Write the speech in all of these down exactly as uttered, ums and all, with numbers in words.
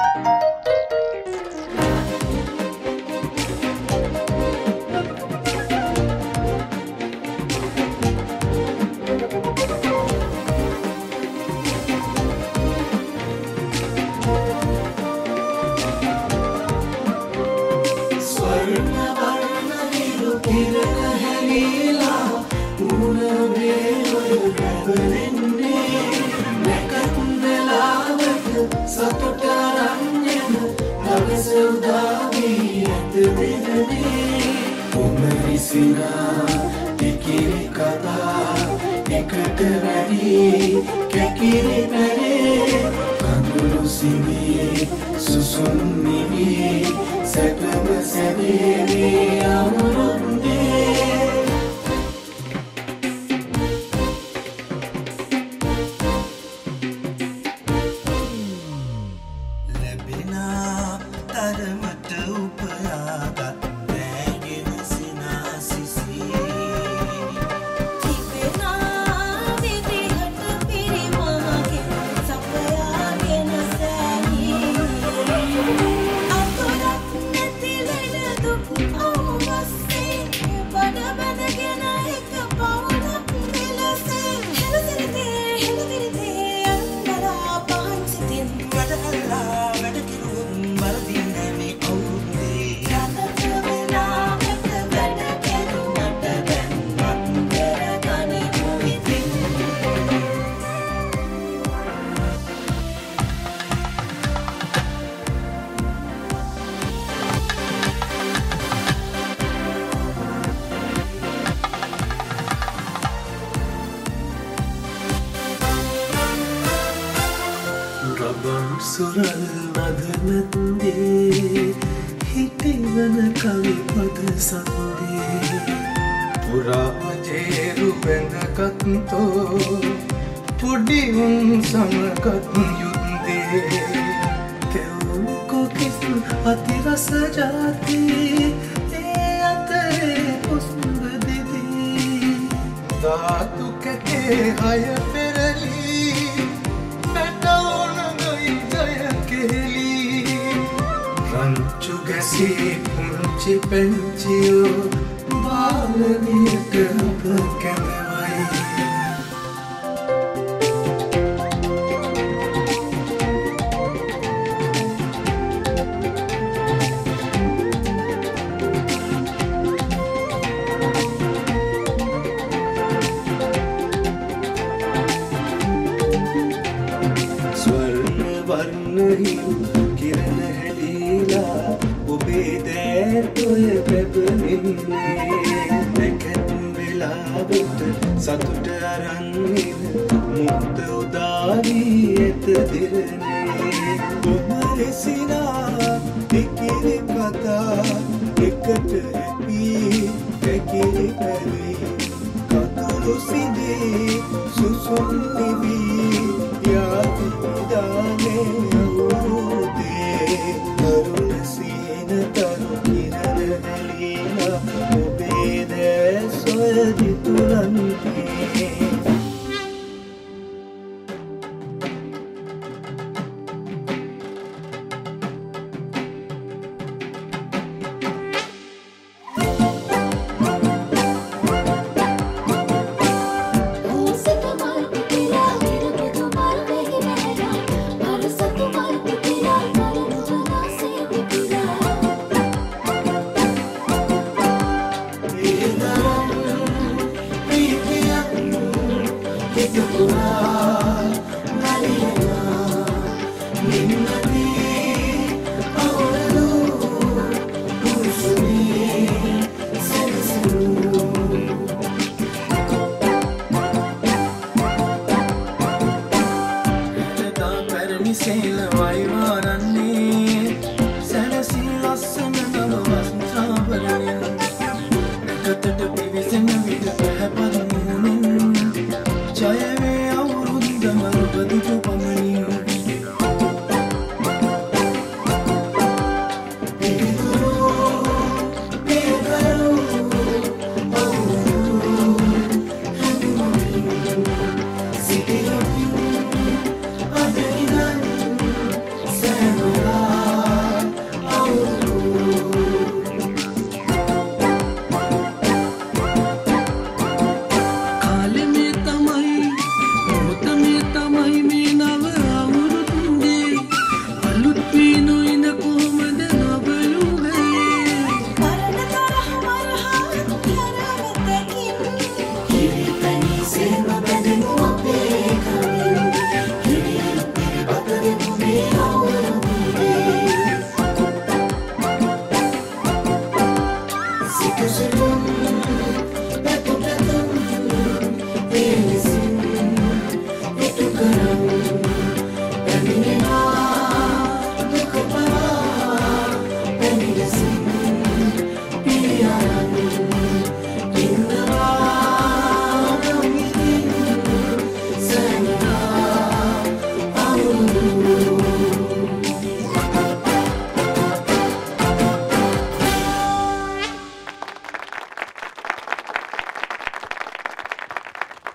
Stand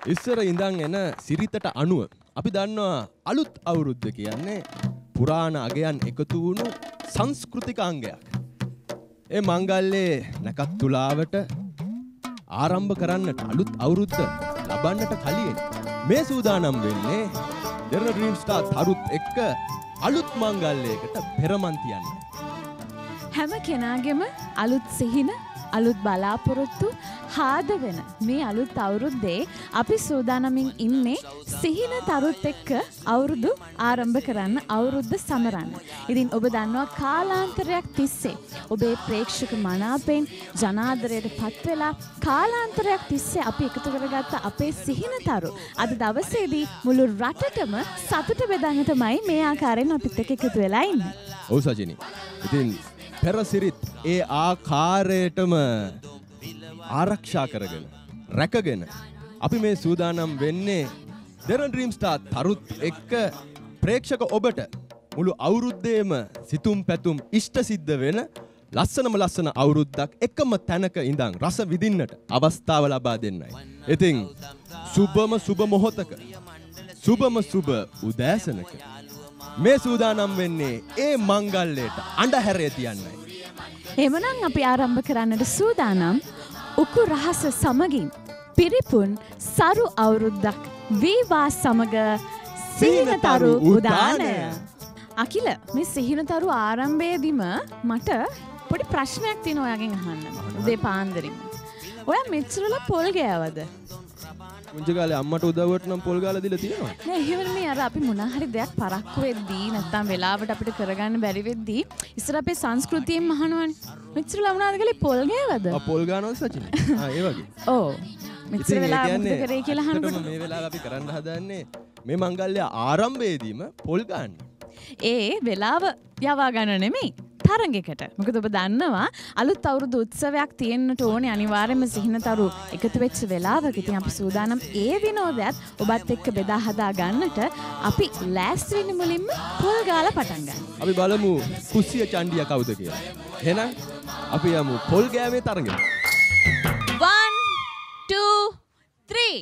ඉස්සර ඉඳන් එන සිරිතට අනුව අපි දන්නවා අලුත් අවුරුද්ද කියන්නේ පුරාණ අගයන් එකතු වුණු සංස්කෘතික අංගයක්. ඒ මංගල්‍යයේ නැකත් තුලාවට ආරම්භ කරන්නට අලුත් අවුරුද්ද ලබන්නට කලින් මේ සූදානම් වෙන්නේ දෙරණ ඩ්‍රීම් ස්ටාර් තරුත් එක්ක අලුත් මංගල්‍යයකට පෙරමන් තියන්නේ. හැම කෙනාගේම අලුත් සිහින අලුත් බලාපොරොත්තු හාද වෙන මේ අලුත් අවුරුද්දේ අපි සූදානමින් ඉන්නේ සිහින තරුත් එක්ක අවුරුදු ආරම්භ කරන්න අවුරුද්ද සමරන්න. ඉතින් ඔබ දන්නවා කාලාන්තරයක් තිස්සේ ඔබේ ප්‍රේක්ෂක මනාපෙන් ජනාදරයට පත් වෙලා කාලාන්තරයක් තිස්සේ අපි එකතු කරගත්ත අපේ සිහින තරු අද දවසේදී මුළු රටටම සතුට බෙදන්න තමයි මේ ආකාරයෙන් අපිත් එක්ක එකතු වෙලා ඉන්නේ. ඔව් සජිනි. ඉතින් පෙරසිරිත් ඒ ආකාරයටම ආරක්ෂා කරගෙන රැකගෙන අපි මේ සූදානම් වෙන්නේ දෙරණ ඩ්‍රීම් ස්ටාර් තරුත් එක්ක ප්‍රේක්ෂක ඔබට මුළු අවුරුද්දේම සිතුම් පැතුම් ඉෂ්ට සිද්ධ වෙන ලස්සනම ලස්සන අවුරුද්දක් එකම තැනක ඉඳන් රස විඳින්නට අවස්ථාව ලබා දෙන්නයි. ඉතින් සුබම සුබ මොහොතක සුබම සුබ උදෑසනක මේ සූදානම් වෙන්නේ ඒ මංගල්‍යයට අඬහැරේ තියන්නයි. එමනම් අපි ආරම්භ කරන්නට සූදානම් උකු රහස සමගින් පිරිපුන් සරු අවුරුද්දක් වේවා සමග සිහිනතරු උදානය. අකිල මේ සිහිනතරු ආරම්භයේදීම මට පොඩි ප්‍රශ්නයක් තියෙනවා ඔයාගෙන් අහන්න. උදේ පාන්දරින්. ඔයා මෙච්චරලා පොල් ගෑවද? මුංජ කාලේ අම්මට උදව්වට නම් පොල් ගාලා දීලා තියෙනවා. නෑ එහෙම නෙමෙයි අර අපි මොනවා හරි දෙයක් පරක්කු වෙද්දී නැත්තම් වෙලාවට අපිට කරගන්න බැරි වෙද්දී ඉස්සර අපේ සංස්කෘතියෙන් අහනවනේ. මෙච්චරලා වුණාද කියලා පොල් ගෑවද? ආ පොල් ගානවද සචින? ආ ඒ වගේ. ඔව්. මෙච්චර වෙලා මොකද කරේ කියලා අහනකොට මේ වෙලාව අපි කරන්න හදන්නේ මේ මංගල්‍ය ආරම්භයේදීම පොල් ගන්න. ඒ වෙලාව යවා ගන්න නෙමෙයි. තරඟයකට. මොකද ඔබ දන්නවා අලුත් අවුරුදු උත්සවයක් තියෙන්නට ඕනේ අනිවාර්යයෙන්ම සිහිනතරු එකතු වෙච්ච වෙලාවක. ඉතින් අපි සූදානම් ඒ විනෝදයත් ඔබත් එක්ක බෙදා හදා ගන්නට අපි ලෑස්ති වෙන්න මුලින්ම පොල් ගාලා පටන් ගන්න. අපි බලමු කුස්සිය චණ්ඩිය කවුද කියලා. එහෙනම් අපි යමු පොල් ගෑමේ තරඟෙට. one two three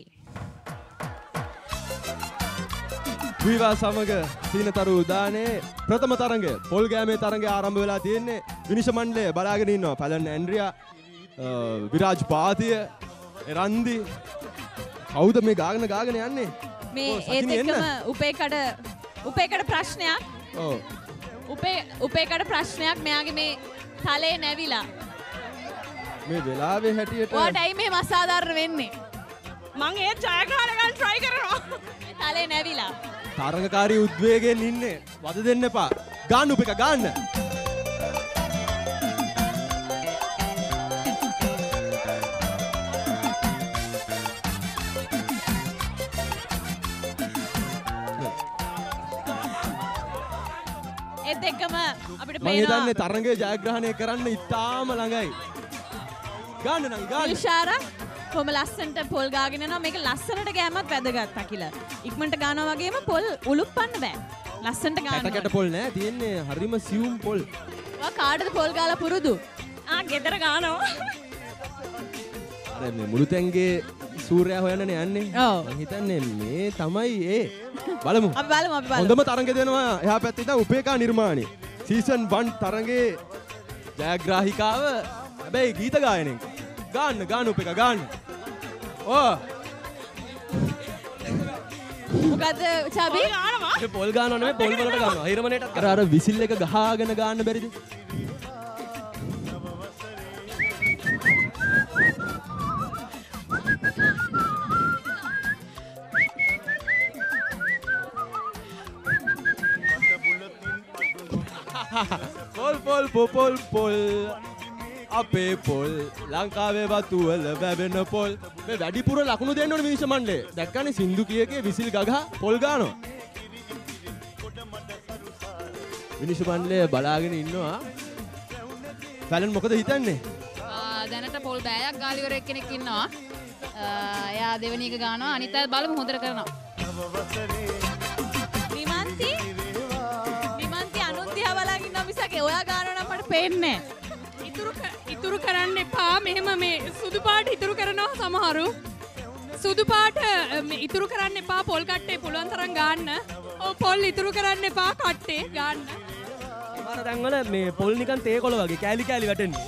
විවා සමග සීනතරු උදානේ ප්‍රථම තරඟය පොල් ගෑමේ තරඟය ආරම්භ වෙලා තියෙන්නේ. විනිශ මණ්ඩලය බලාගෙන ඉන්නවා. පැලන් ඇන්ඩ්‍රියා, විරාජ් පාතිය, රන්දි. කවුද මේ ගාගෙන ගාගෙන යන්නේ? මේ ඒත් එක්කම උපේකඩ උපේකඩ ප්‍රශ්නයක්. ඔව්. උපේ උපේකඩ ප්‍රශ්නයක් මෙයාගේ මේ තලේ නැවිලා. මේ වෙලාවේ හැටියට ඔයාටයි මේ අසාධාරණ වෙන්නේ. මං ඒ ජය ගන්න try කරනවා. මේ තලේ නැවිලා. තරඟකාරී උද්වේගයෙන් ඉන්නේ. වද දෙන්න එපා. ගන්න උපේක ගන්න. ඒත් එක්කම අපිට මම හිතන්නේ තරඟේ ජයග්‍රහණය කරන්න ඉතාම ළඟයි. ගන්න නම් ගන්න. ඉෂාරා කොහොම ලස්සනට පොල් ගාගෙන යනවා. මේක ලස්සනට ගෑමත් වැදගත් අකිලා. ඉක්මනට ගානවා වගේම පොල් උලුප්පන්න බෑ. ලස්සනට ගන්නවා. කැට කැට පොල් නෑ තියෙන්නේ හරිම සියුම් පොල්. ඔයා කාටද පොල් ගාලා පුරුදු? ආ ගෙදර ගන්නවා. අර මේ මුළු තැන්ගේ සූර්යයා හොයන්නනේ යන්නේ. ඔව්. මම හිතන්නේ මේ තමයි ඒ. බලමු. අපි බලමු අපි බලමු. හොඳම තරඟ දෙනවා එහා පැත්තේ ඉඳන් උපේකා නිර්මාණය. සීසන් one තරඟේ ජයග්‍රාහිකාව හැබැයි ගීත ගායනෙන්. ගාන්න ගාන්න උපේකා ගාන්න. ඕ මොකද චබි? මේ පොල් ගානව නෙමෙයි පොල් වලට ගන්නවා. හිරමනේටත් අර අර විසිල් එක ගහගෙන ගාන්න බැරිද? පොල් පොල් පොල් පොල් අපේ පොල් ලංකාවේ වතු වල වැවෙන පොල්. මේ වැඩිපුර ලකුණු දෙන්න ඕනේ විනිශ මණ්ඩලය. දැක්කනේ සින්දු කීයකේ විසිල් ගගහ පොල් ගානවා. විනිශ මණ්ඩලය බලාගෙන ඉන්නවා. පැලන් මොකද හිතන්නේ? දැනට පොල් බෑයක් ගාලිවරෙක් කෙනෙක් ඉන්නවා. එයා දෙවෙනි එක ගානවා. අනිත් අය බලමු හොඳට කරනවා. විමන්ති විමන්ති අනුන්තියා බලාගෙන ඉන්නවා මිසක ඔයා ගානවා නම් මට පේන්නේ නැහැ. ඉතුරු කරන්න එපා. මෙහෙම මේ සුදු පාට ඉතුරු කරනවා සමහරු. සුදු පාට ඉතුරු කරන්න එපා පොල් කට්ටේ පුළුවන් තරම් ගන්න. ඔව් පොල් ඉතුරු කරන්න එපා කට්ටේ ගන්න. සමහර තැන්වල මේ පොල් නිකන් තේ කොළ වගේ කෑලි කෑලි වැටෙන්නේ.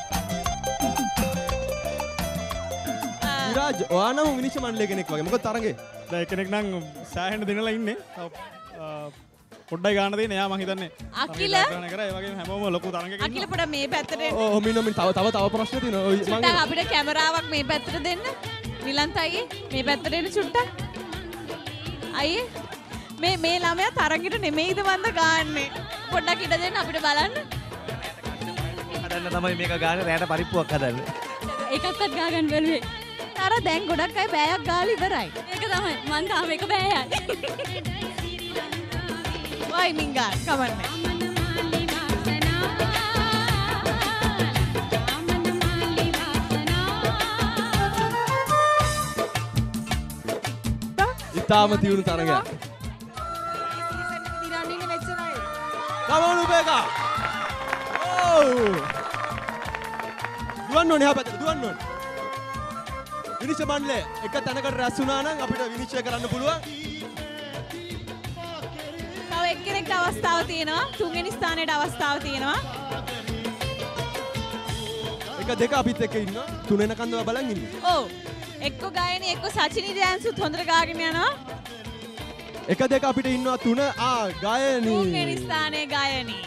විරාජ් ඔයා නම් විනිශ්චය මණ්ඩලයේ කෙනෙක් වගේ. මොකද තරඟේ? දැන් කෙනෙක් නම් සෑහෙන දිනලා ඉන්නේ. පොඩ්ඩයි ගන්න දෙන්නේ. එයා මං හිතන්නේ අකිල කරන කරා ඒ වගේම හැමෝම ලොකු තරඟයක ඉන්නවා. අකිල පොඩ මේ පැත්තට එන්න. ඔව් මිනෝ මින් තව තව තව ප්‍රශ්න තියෙනවා. ඔය මම චුට්ටක් අපිට කැමරාවක් මේ පැත්තට දෙන්න. නිලන්ත අයියේ මේ පැත්තට එන්න චුට්ටක්. අයියේ මේ මේ ළමයා තරඟෙට නෙමෙයිද වන්ද ගාන්නේ. පොඩ්ඩක් ඉඩ දෙන්න අපිට බලන්න. හදන්න තමයි මේක ගානේ රැයට පරිප්පුවක් හදන්න. එකක්වත් ගා ගන්න බැලුවේ. අර දැන් ගොඩක් අය බෑයක් ගාලා ඉවරයි. ඒක තමයි මං තාම එක බෑයයි. වයි මින්ගා කවන්නේ. ඉතාම තියුණු තරඟයක්. දිරන්නේ මෙච්චරයි. කමෝන් උපේකා. ඔව්. දුවන්න ඕනේ හැබැයි දුවන්න ඕනේ. විනිශ්චය මණ්ඩලය එක තැනකට රැස් වුණා නම් අපිට විනිශ්චය කරන්න පුළුවන්. තව එක්කෙනෙක්ට අවස්ථාව තියෙනවා. තුන්වෙනි ස්ථානයට අවස්ථාව තියෙනවා. එක දෙක අපිත් එක්ක ඉන්නවා. තුන වෙනකන් දව බලන් ඉන්නේ. ඔව්. එක්ක ගායනී එක්ක සචිනී දෑන්සුත් හොඳට ගාගෙන යනවා. එක දෙක අපිට ඉන්නවා තුන ආ ගායනී. තුන්වෙනි ස්ථානයේ ගායනී.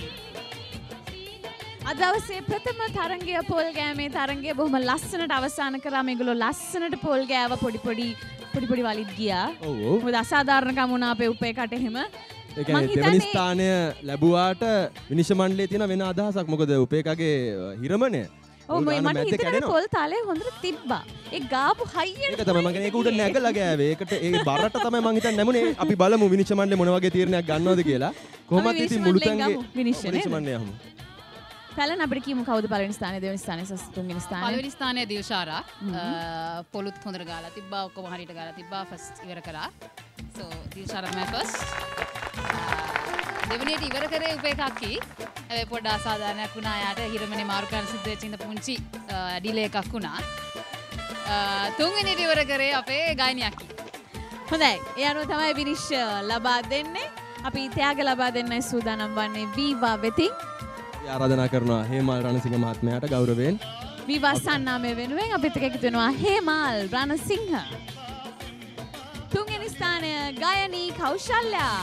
අද දවසේ ප්‍රථම තරංගය පොල් ගෑමේ තරංගය බොහොම ලස්සනට අවසන් කරා. මේගොල්ලෝ ලස්සනට පොල් ගෑව පොඩි පොඩි පොඩි පොඩි වලිත් ගියා. ඔව් ඔව්. මොකද අසාධාරණකම වුණා අපේ උපේකට එහෙම. ඒ කියන්නේ දෙවනි ස්ථානය ලැබුවාට විනිශ්චය මණ්ඩලයේ තියෙන වෙන අදහසක්. මොකද උපේකගේ හිරමණය. ඔව් මට හිතෙනවා පොල් තාලේ හොඳට තිබ්බා. ඒ ගාපු හයියට ඒක තමයි මම කියන්නේ ඒක උඩ නැගලා ගෑවේ. ඒකට ඒ බරට තමයි මම හිතන්නේ නැමුනේ. අපි බලමු විනිශ්චය මණ්ඩලය මොන වගේ තීරණයක් ගන්නවද කියලා. කොහොමත් ඉතින් මුළු තැන්ගේ විනිශ්චය මණ්ඩලය යමු. පැලන අපිට කියමු කවුද පළවෙනි ස්ථානය දෙවෙනි ස්ථානය සස් තුන්වෙනි ස්ථානය. පළවෙනි ස්ථානයේ දිල්ෂාරා පොලුත් හොඳට ගාලා තිබ්බා ඔක්කොම හරියට ගාලා තිබ්බා ෆස්ට් ඉවර කරා. සෝ දිල්ෂාරා තමයි ෆස්ට්. දෙවෙනියට ඉවර කරේ උපේකක්කි. ඒ පොඩ්ඩ අසාධාරණයක් වුණා. යාට හිරමනේ මාරු කරන්න සිද්ධ වෙච්ච ඉඳ පුංචි ඩිලේ එකක් වුණා. තුන්වෙනියට ඉවර කරේ අපේ ගායනියක්කි. හොඳයි. ඒ අනුව තමයි විනිශ්චය ලබා දෙන්නේ. අපි ත්‍යාග ලබා දෙන්නයි සූදානම් වන්නේ වීවා වෙතින්. ආරාධනා කරනවා හේමල් රණසිංහ මහත්මයාට ගෞරවයෙන්. වීවා සන්නාමය වෙනුවෙන් අපිත් එක්ක එකතු වෙනවා හේමල් රණසිංහ. තුන්වෙනි ස්ථානය ගායනී කෞශල්‍යා.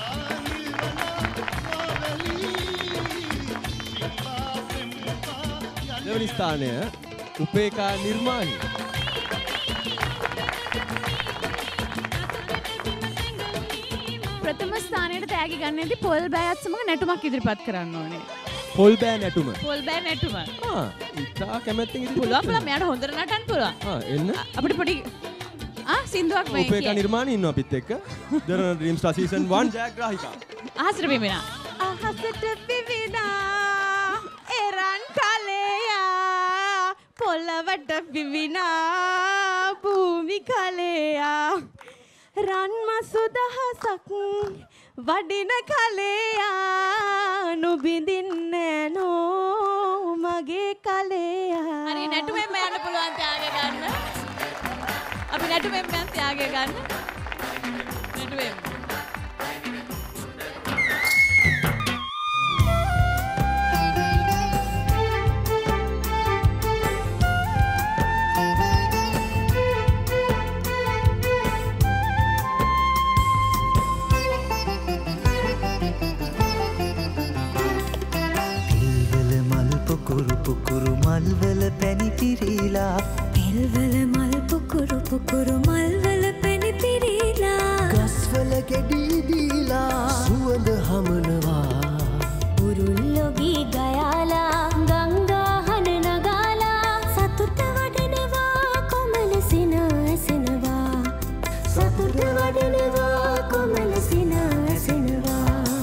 දෙවනි ස්ථානය උපේකා නිර්මාණි. ප්‍රථම ස්ථානයට තෑගි ගන්නේදී පොල් බෑයත් සමග නැටුමක් ඉදිරිපත් කරන්න ඕනේ. පොල් බෑ නැටුම. පොල් බෑ නැටුම. ආ ඉතා කැමැත්තෙන් ඉදිරිපත් පුළුවන් පුළුවන් මෙයාට හොඳට නටන්න පුළුවන්. ආ එන්න. අපිට පොඩි ආ සින්දුවක් මේ උපේකා නිර්මාණි ඉන්නවා අපිත් එක්ක. දරන ඩ්‍රීම් ස්ටාර් සීසන් one ජයග්‍රාහිකා. අහසට පිවිනා. අහසට පිවිනා එරන් කලයා පොළවට පිවිනා භූමි කලයා රන් මසු දහසක් වඩින කලයා නුබිඳින්නේ නෝ මගේ කලයා. හරි නැටුමෙන්ම යන්න පුළුවන් ත්‍යාගය ගන්න. අපි නැටුමෙන්ම යන්න ත්‍යාගය ගන්න. නැටුමෙන්. පුකුරු මල්වල පැණි පිරීලා පෙල්වල මල් පුකුරු පුකුරු මල්වල පැණි පිරීලා ගස්වල ගෙඩි දීලා සුවඳ හමනවා උරුල්ලොගී ගයාලා ගංගාහන නගාලා සතුට වඩනවා කොමල සින ඇසෙනවා සතුට වඩනවා කොමල සින ඇසෙනවා.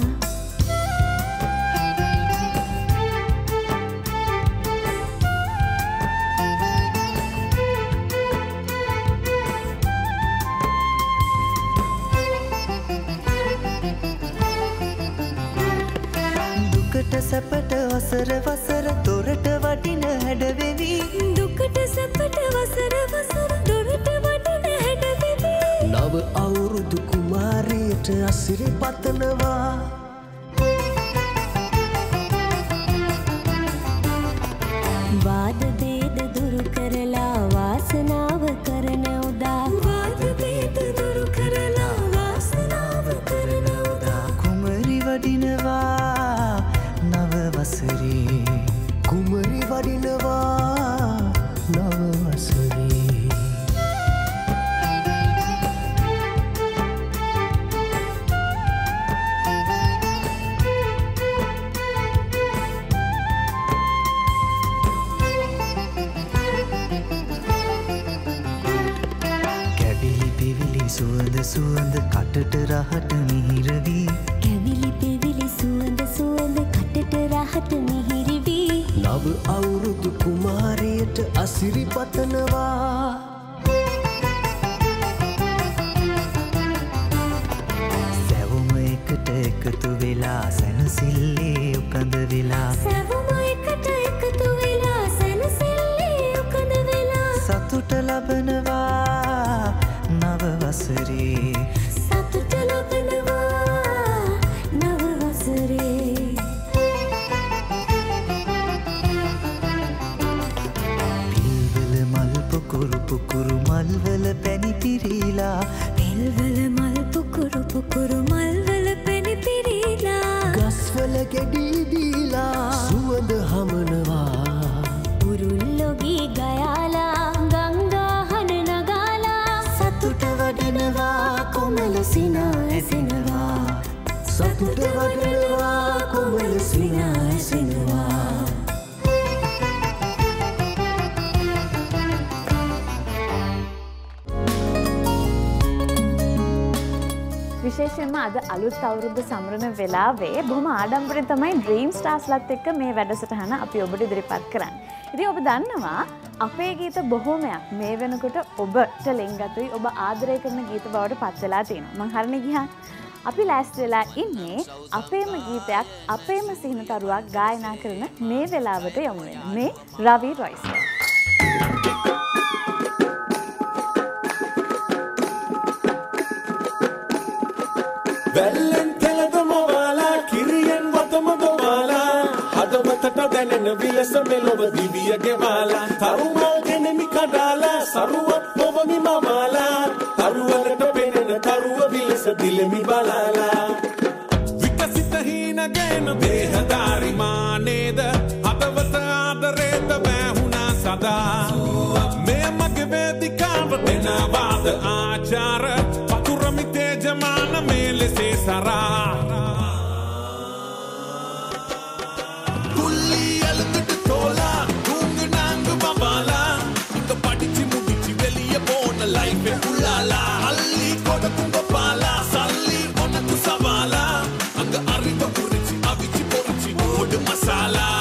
සැපට වසර වසර දොරට වටින හැඩවෙවි දුකට සැපට වසර වසර දොරට වටින හැඩ අවුරුදු කුමාරියට අසිරි පතනවා වාද වේද දුරු කරලා වාසනාව කරන උදා වාද වේද දුරු කරලා වාසනාව කරන උදා කුමරි වඩිනවා නව වසරේ කුමරි වඩිනවා නව වසරේ සුවඳ සුවඳ කටට රහට මිහිර වී කැවිලි පෙවිලි සුවඳ සුවඳ කටට රහට මිහිරි වී නව අවුරුදු කුමාරියට අසිරි පතනවා සැවුම එකට එකතු වෙලා සැනසිල්ලේ උකඳ වෙලා සැවුම එකට එකතු වෙලා සැනසිල්ලේ උකඳ වෙලා සතුට ලබනවා නව වසරේ සතුට ලබනවා නව වසරේ පිල්වල මල් පුකුරු පුකුරු මල්වල පැණි පිරීලා පිල්වල මල් පුකුරු පුකුරු මල්වල පැණි පිරීලා ගස්වල ගෙඩි දීලා සුවඳ හමනවා උරුල්ලොගී ගයාලා වඩනවා කොමල සිනා ඇසෙනවා සතුට වඩනවා කොමල සිනා ඇසෙනවා විශේෂයෙන්ම අද අලුත් අවුරුද්ද සමරන වෙලාවේ බොහොම ආඩම්බරෙන් තමයි ඩ්‍රීම් ස්ටාර්ස්ලත් එක්ක මේ වැඩසටහන අපි ඔබට ඉදිරිපත් කරන්නේ. ඉතින් ඔබ දන්නවා අපේ ගීත බොහොමයක් මේ වෙනකොට ඔබට ලෙන්ගතුයි ඔබ ආදරය කරන ගීත බවට පත් වෙලා තියෙනවා. මං හරිනේ ගියා. අපි ලෑස්ති වෙලා ඉන්නේ අපේම ගීතයක් අපේම සිහිනතරුවක් ගායනා කරන මේ වෙලාවට යමු වෙන. මේ රවි රොයිස්. වැල්ලෙන් කෙලදමවාලා කිරියෙන් වතමදවාලා හදවතට දැනෙන විලස මෙලොව දිවිය ගෙවාලා තරුමල් ගෙනෙමි කඩාලා සරුවත් පොවමි මවාලා තරුවලට පෙනෙන තරුව විලස දිලෙමි බලාලා විකසිත හීනගෙන දේහධාරි මානේද හදවත ආදරේද වැහුණා සදා මේ මගේ වේදිකාව දෙනවාද ආචාර පතුරමි තේජමාන මේලෙසේ සරා කුල්ලි අලකට තෝලා කුංගු නාංගු බබාලා ඉක පටිචි මුටිචි වෙලිය බෝන ලයිෆේ උලාලා අල්ලි කොඩ කුංග පාලා සල්ලි ඔනතු සවාලා අංග අරිව පුරිචි අවිචි පොරිචි ඔඩ මසාලා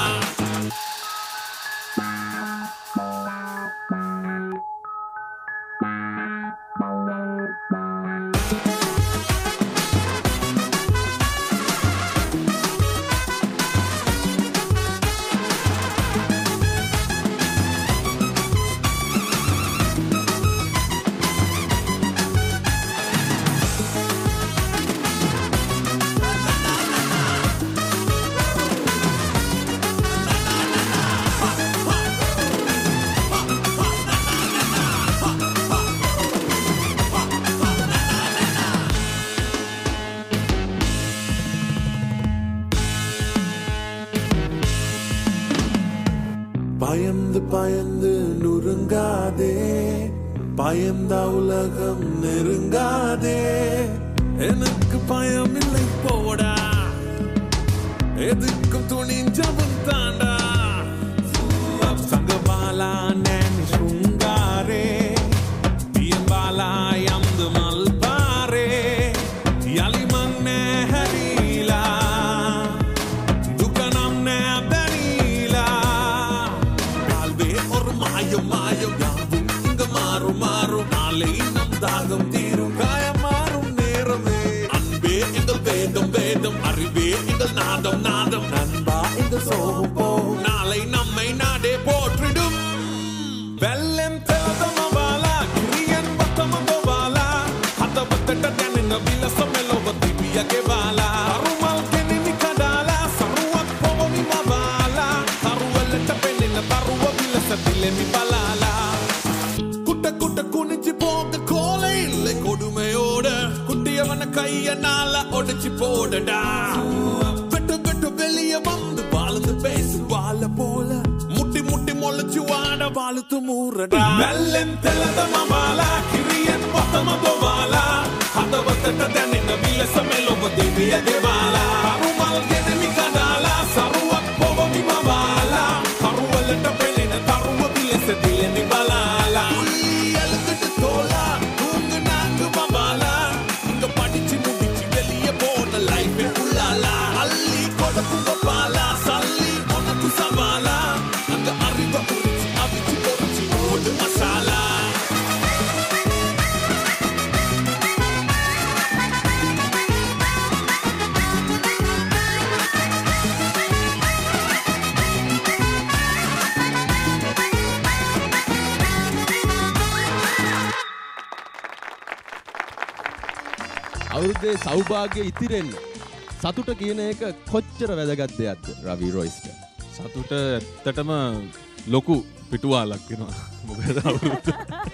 பயந்து பயந்து நுறுங்காதே பயந்தா உலகம் நெருங்காதே எனக்கு பயம் இல்லை போடா எதுக்கும் துணிஞ்சவன் தாண்டா சங்கபாலா நேனி சுங்காரே பியம்பாலா யம்து மல்பாரே யலிமங் நே ஹரீலா துக்கனம் நே தரீலா கால்வே ஒரு மாயம் மாயம் யாவும் இங்க மாறும் மாறும் நாளை நம் தாகம் தீரும் காயம் மாறும் நேரமே அன்பே எங்கள் வேதம் வேதம் அறிவே எங்கள் நாதம் நாதம் நண்பா எங்கள் சோகம் போகும் நாளை நம்மை நாடே போற்றிடும் வெள்ளம் தெலதமவாலா கிரியன் வத்தமதவாலா ஹதவத்த dilemi balala kutta kutta kunichi poga kole ille kodumeyoda kuttiyavana kaiya nala odichi podada vettu vettu veliya vandu balundu pesu bala pola mutti mutti molachu vaada baluthu moorada mellen telada mamala kiriyen patama dovala hadavatta danina vilasa meloba deviya devala arumal genemi kadala saruwak povami mavala haruwalata pelena taruwa vilasa dilemi balala ulli alakata tola tunga nangu babala inga padichi mudichi veliya pona life e ulala alli kodaku babala salli onaku savala anga arriva urichi avichi urichi odu masala අවුරුද්දේ සෞභාග්‍ය ඉතිරෙන්න සතුට කියන එක කොච්චර වැදගත් දෙයක්ද රවි රොයිස්ට? සතුට ඇත්තටම ලොකු පිටුවාලක් වෙනවා. මොකද අවුරුද්ද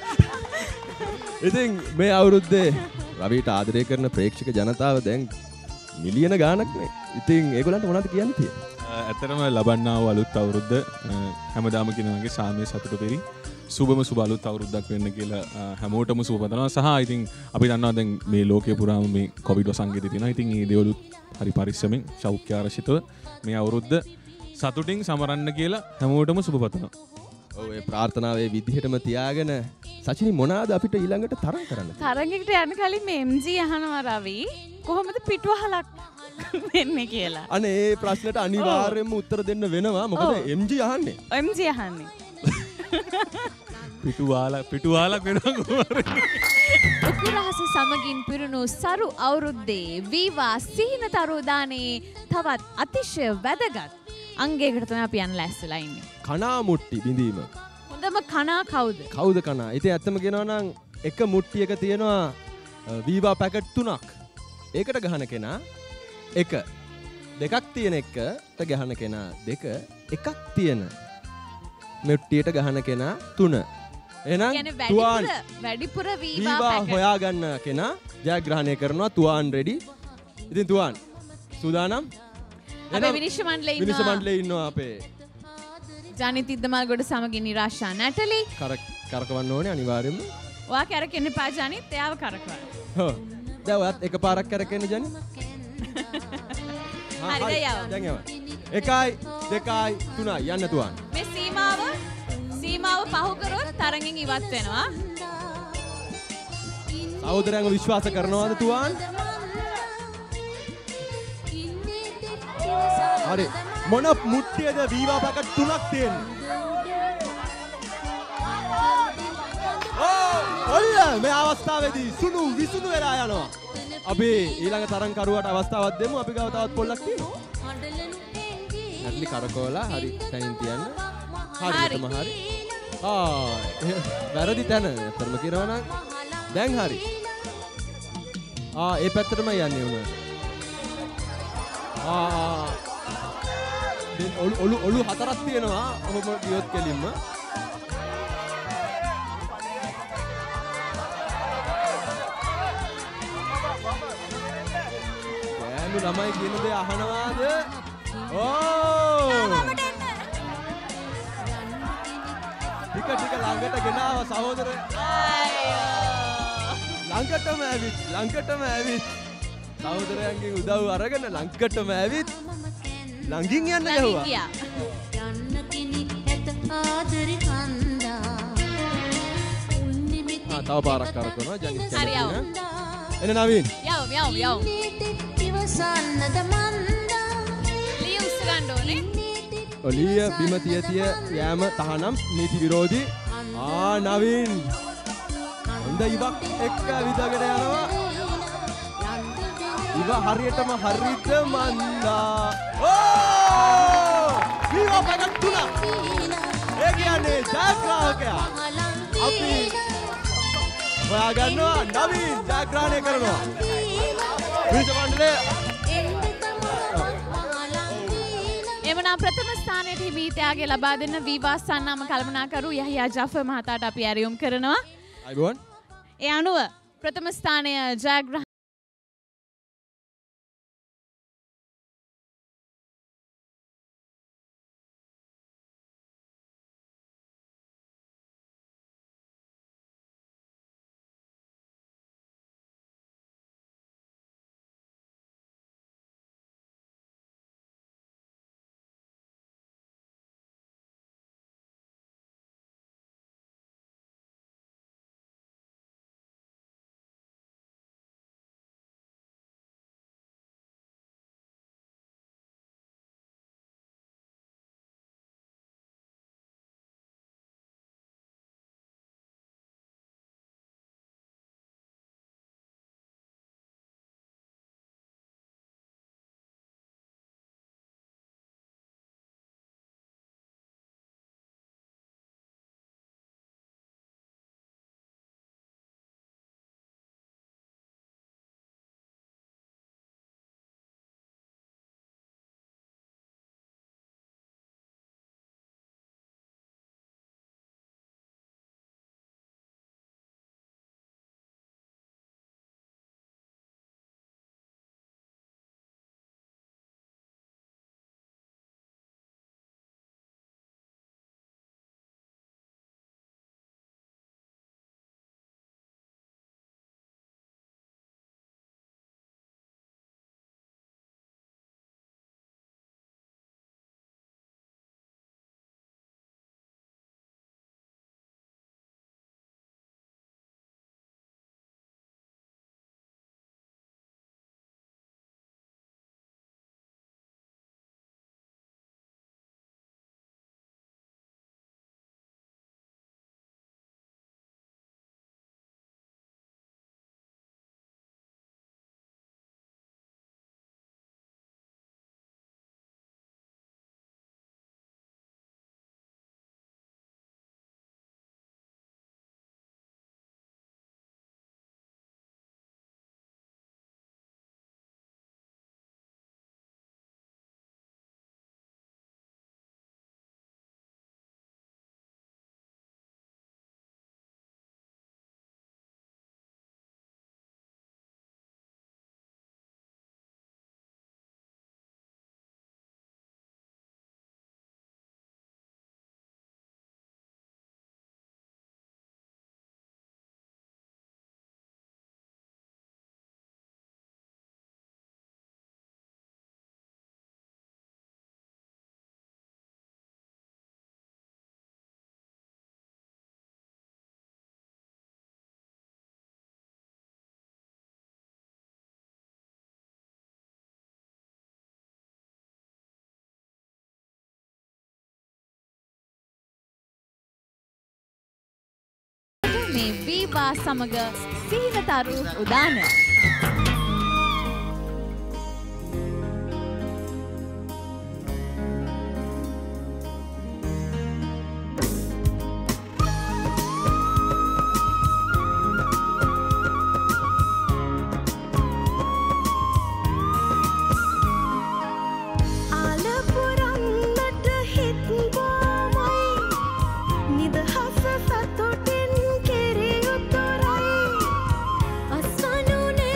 ඉතින් මේ අවුරුද්දේ රවිට ආදරය කරන ප්‍රේක්ෂක ජනතාව දැන් මිලියන ගාණක් නේ. ඉතින් ඒගොල්ලන්ට මොනවද කියන්න තියෙන්නේ? ඇත්තටම ලබන්නා වූ අලුත් අවුරුද්ද හැමදාම කියන වගේ සාමයේ සතුට පෙරි සුබම සුබ අලුත් අවුරුද්දක් වෙන්න කියලා හැමෝටම සුබ පතනවා. සහ ඉතින් අපි දන්නවා දැන් මේ ලෝකේ පුරාම මේ කොවිඩ් වසංගතය තියෙනවා. ඉතින් මේ දේවලුත් හරි පරිස්සමෙන් සෞඛ්‍යාරක්ෂිතව මේ අවුරුද්ද සතුටින් සමරන්න කියලා හැමෝටම සුබ පතනවා. ඔව් ඒ ප්‍රාර්ථනාව ඒ විදිහටම තියාගෙන සචිනි මොනවාද අපිට ඊළඟට තරම් කරන්න? තරඟයකට යන්න කලින් මේ එම් ජී අහනවා රවි කොහොමද පිටුවහලක් වෙන්නේ කියලා. අනේ ඒ ප්‍රශ්නට අනිවාර්යයෙන්ම උත්තර දෙන්න වෙනවා. මොකද එම් ජී අහන්නේ. එම් ජී අහන්නේ. පිටුවාලා පිටුවාලක් වෙනවා කොහොමද? උකුරහස සමගින් පිරුණු සරු අවුරුද්දේ වීවා සිහින තරුදානේ තවත් අතිශය වැදගත් අංගයකට තමයි අපි යන්න ලැස්සලා ඉන්නේ. කනා මුට්ටි බිඳීම. හොඳම කනා කවුද? කවුද කනා? ඉතින් ඇත්තම කියනවා නම් එක මුට්ටියක තියෙනවා වීවා පැකට් තුනක්. ඒකට ගහන කෙනා එක. දෙකක් තියෙන එකට ගහන කෙනා දෙක. එකක් තියෙන මුට්ටියට ගහන කෙනා තුන. එහෙනම් තුවාන් වැඩිපුර වීවා වීවා පැකට් හොයාගන්න කෙනා ජයග්‍රහණය කරනවා. තුවාන් රෙඩි. ඉතින් තුවාන් සූදානම්? අපේ විනිශ්චය මණ්ඩලයේ ඉන්නවා. විනිශ්චය මණ්ඩලයේ ඉන්නවා අපේ ජනිත් ඉද්දමල්ගොඩ සමගින් නිරාශා නැටලි. කර කරකවන්න ඕනේ අනිවාර්යයෙන්ම. ඔයා කරකෙන්න එපා ජනිත්. එයාව කරකවන්න. හො. දැන් ඔයත් එකපාරක් කරකෙන්න ජනි. හරිද යව. දැන් යව. එකයි දෙකයි තුනයි යන්න තුවාන්. මේ සීමාව සීමාව පහු කරොත් තරගෙන් ඉවත් වෙනවා. සහෝදරයන්ව විශ්වාස කරනවද තුවාන්? හරි. මොන මුට්ටියද වීවා පැකට් තුනක් තියෙන්නේ? ඕ! ඔල්ල මේ අවස්ථාවේදී සුණු විසුණු වෙලා යනවා. අපි ඊළඟ තරංකරුවට අවස්ථාවක් දෙමු. අපි ගාව තවත් පොල්ලක් තියෙනවා. නැටලි කරකවලා හරි තැනින් තියන්න. හරියටම හරි. ආ වැරදි තැන. අතරම කියනවා නම් දැන් හරි. ආ ඒ පැත්තටම යන්නේ උන. ආ දැන් ඔලු ඔලු ඔලු හතරක් තියෙනවා. ඔහොම ගියොත් කෙලින්ම. ගෑනු ළමයි කියන දේ අහනවාද? ඕ! ටික ටික ළඟට ගෙනාව සහෝදර. ළඟටම ඇවිත් ළඟටම ඇවිත් සහෝදරයන්ගෙන් උදව් අරගෙන ළඟටම ඇවිත් ළඟින් යන්න ගහුවා. යන්න කෙනෙක් ඇත ආදරේ කන්දා. ආ තව පාරක් කරකවනවා ජනිත්. හරි යව. එන නවීන්. යව යව යව. ඉවසන්නද මන්දා. ලී උස්ස ගන්න ඕනේ. ඔලිය බිම තිය තිය යෑම තහනම් නීති විරෝධී. ආ නවීන්. හොඳ ඉවක් එක්ක විදගෙන යනවා. ඉව හරියටම හරිද මන්දා. ඕ! වීවා පැකට් තුනක්. ඒ කියන්නේ ජයග්‍රාහකයා. අපි හොයා ගන්නවා නවීන් ජයග්‍රහණය කරනවා. විනිශ්චය මණ්ඩලය එමනා ප්‍රථම ස්ථානයට හිමි ත්‍යාගය ලබා දෙන්න වීවාස් සන්නාම කළමනාකරු යහියා ජෆර් මහතාට අපි ඇරයුම් කරනවා. අයිබෝන්. ඒ අනුව ප්‍රථම ස්ථානය ජයග්‍රහණය මේ වීවා සමග සිහිනතරු උදාන Asanu ne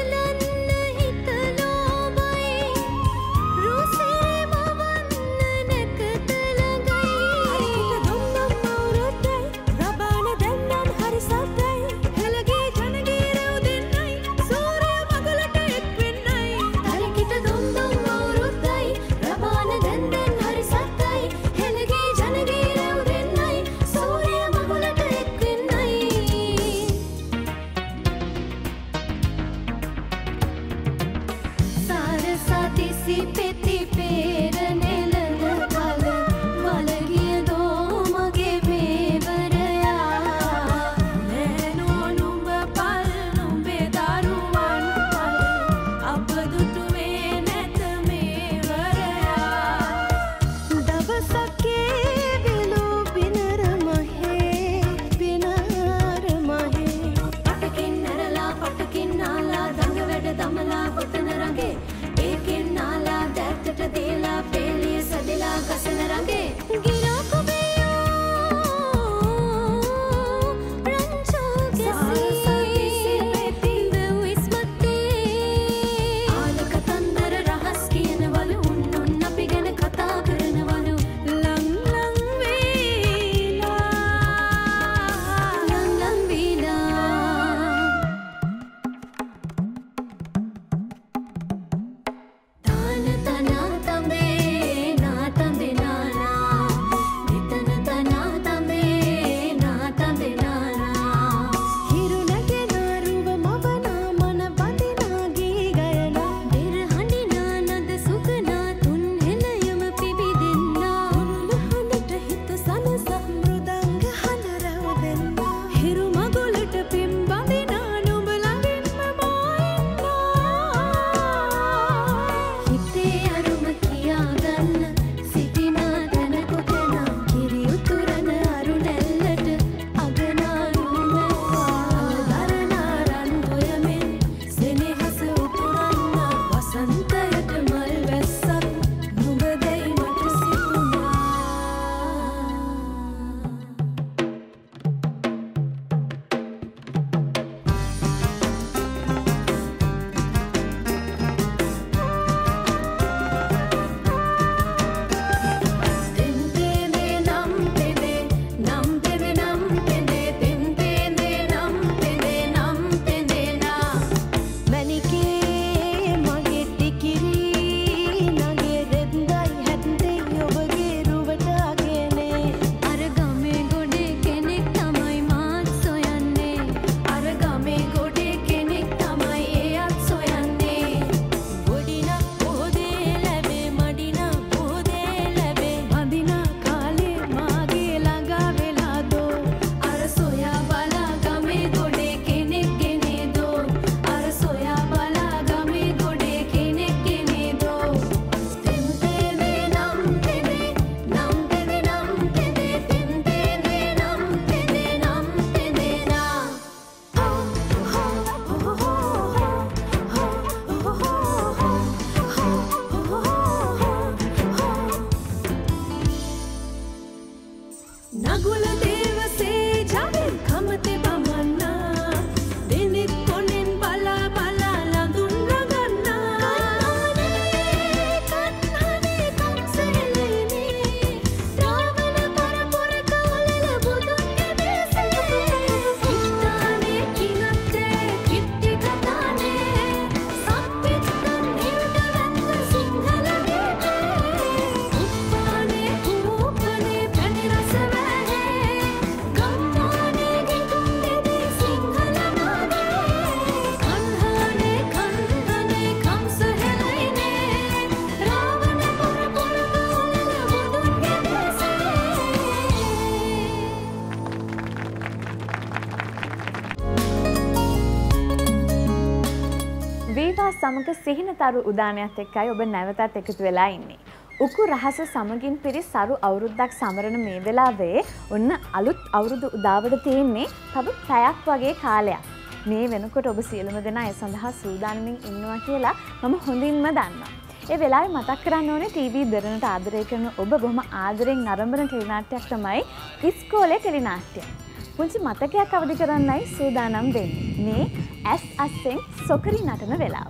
සමග සිහිනතරු උදානයත් එක්කයි ඔබ නැවතත් එකතු වෙලා ඉන්නේ. උකු රහස සමගින් පිරි සරු අවුරුද්දක් සමරන මේ වෙලාවේ ඔන්න අලුත් අවුරුදු උදාවට තියෙන්නේ තව පැයක් වගේ කාලයක්. මේ වෙනකොට ඔබ සියලුම දෙනා ඒ සඳහා සූදානමින් ඉන්නවා කියලා මම හොඳින්ම දන්නවා. ඒ වෙලාවේ මතක් කරන්න ඕනේ ටීවී දරනට ආදරය කරන ඔබ බොහොම ආදරෙන් නරඹන ටෙලිනාට්‍යයක් තමයි ඉස්කෝලේ ටෙලිනාට්‍ය. පුංචි මතකයක් අවදි කරන්නයි සූදානම් වෙන්නේ. මේ ඇස් අස්සෙන් සොකරි නටන වෙලාව.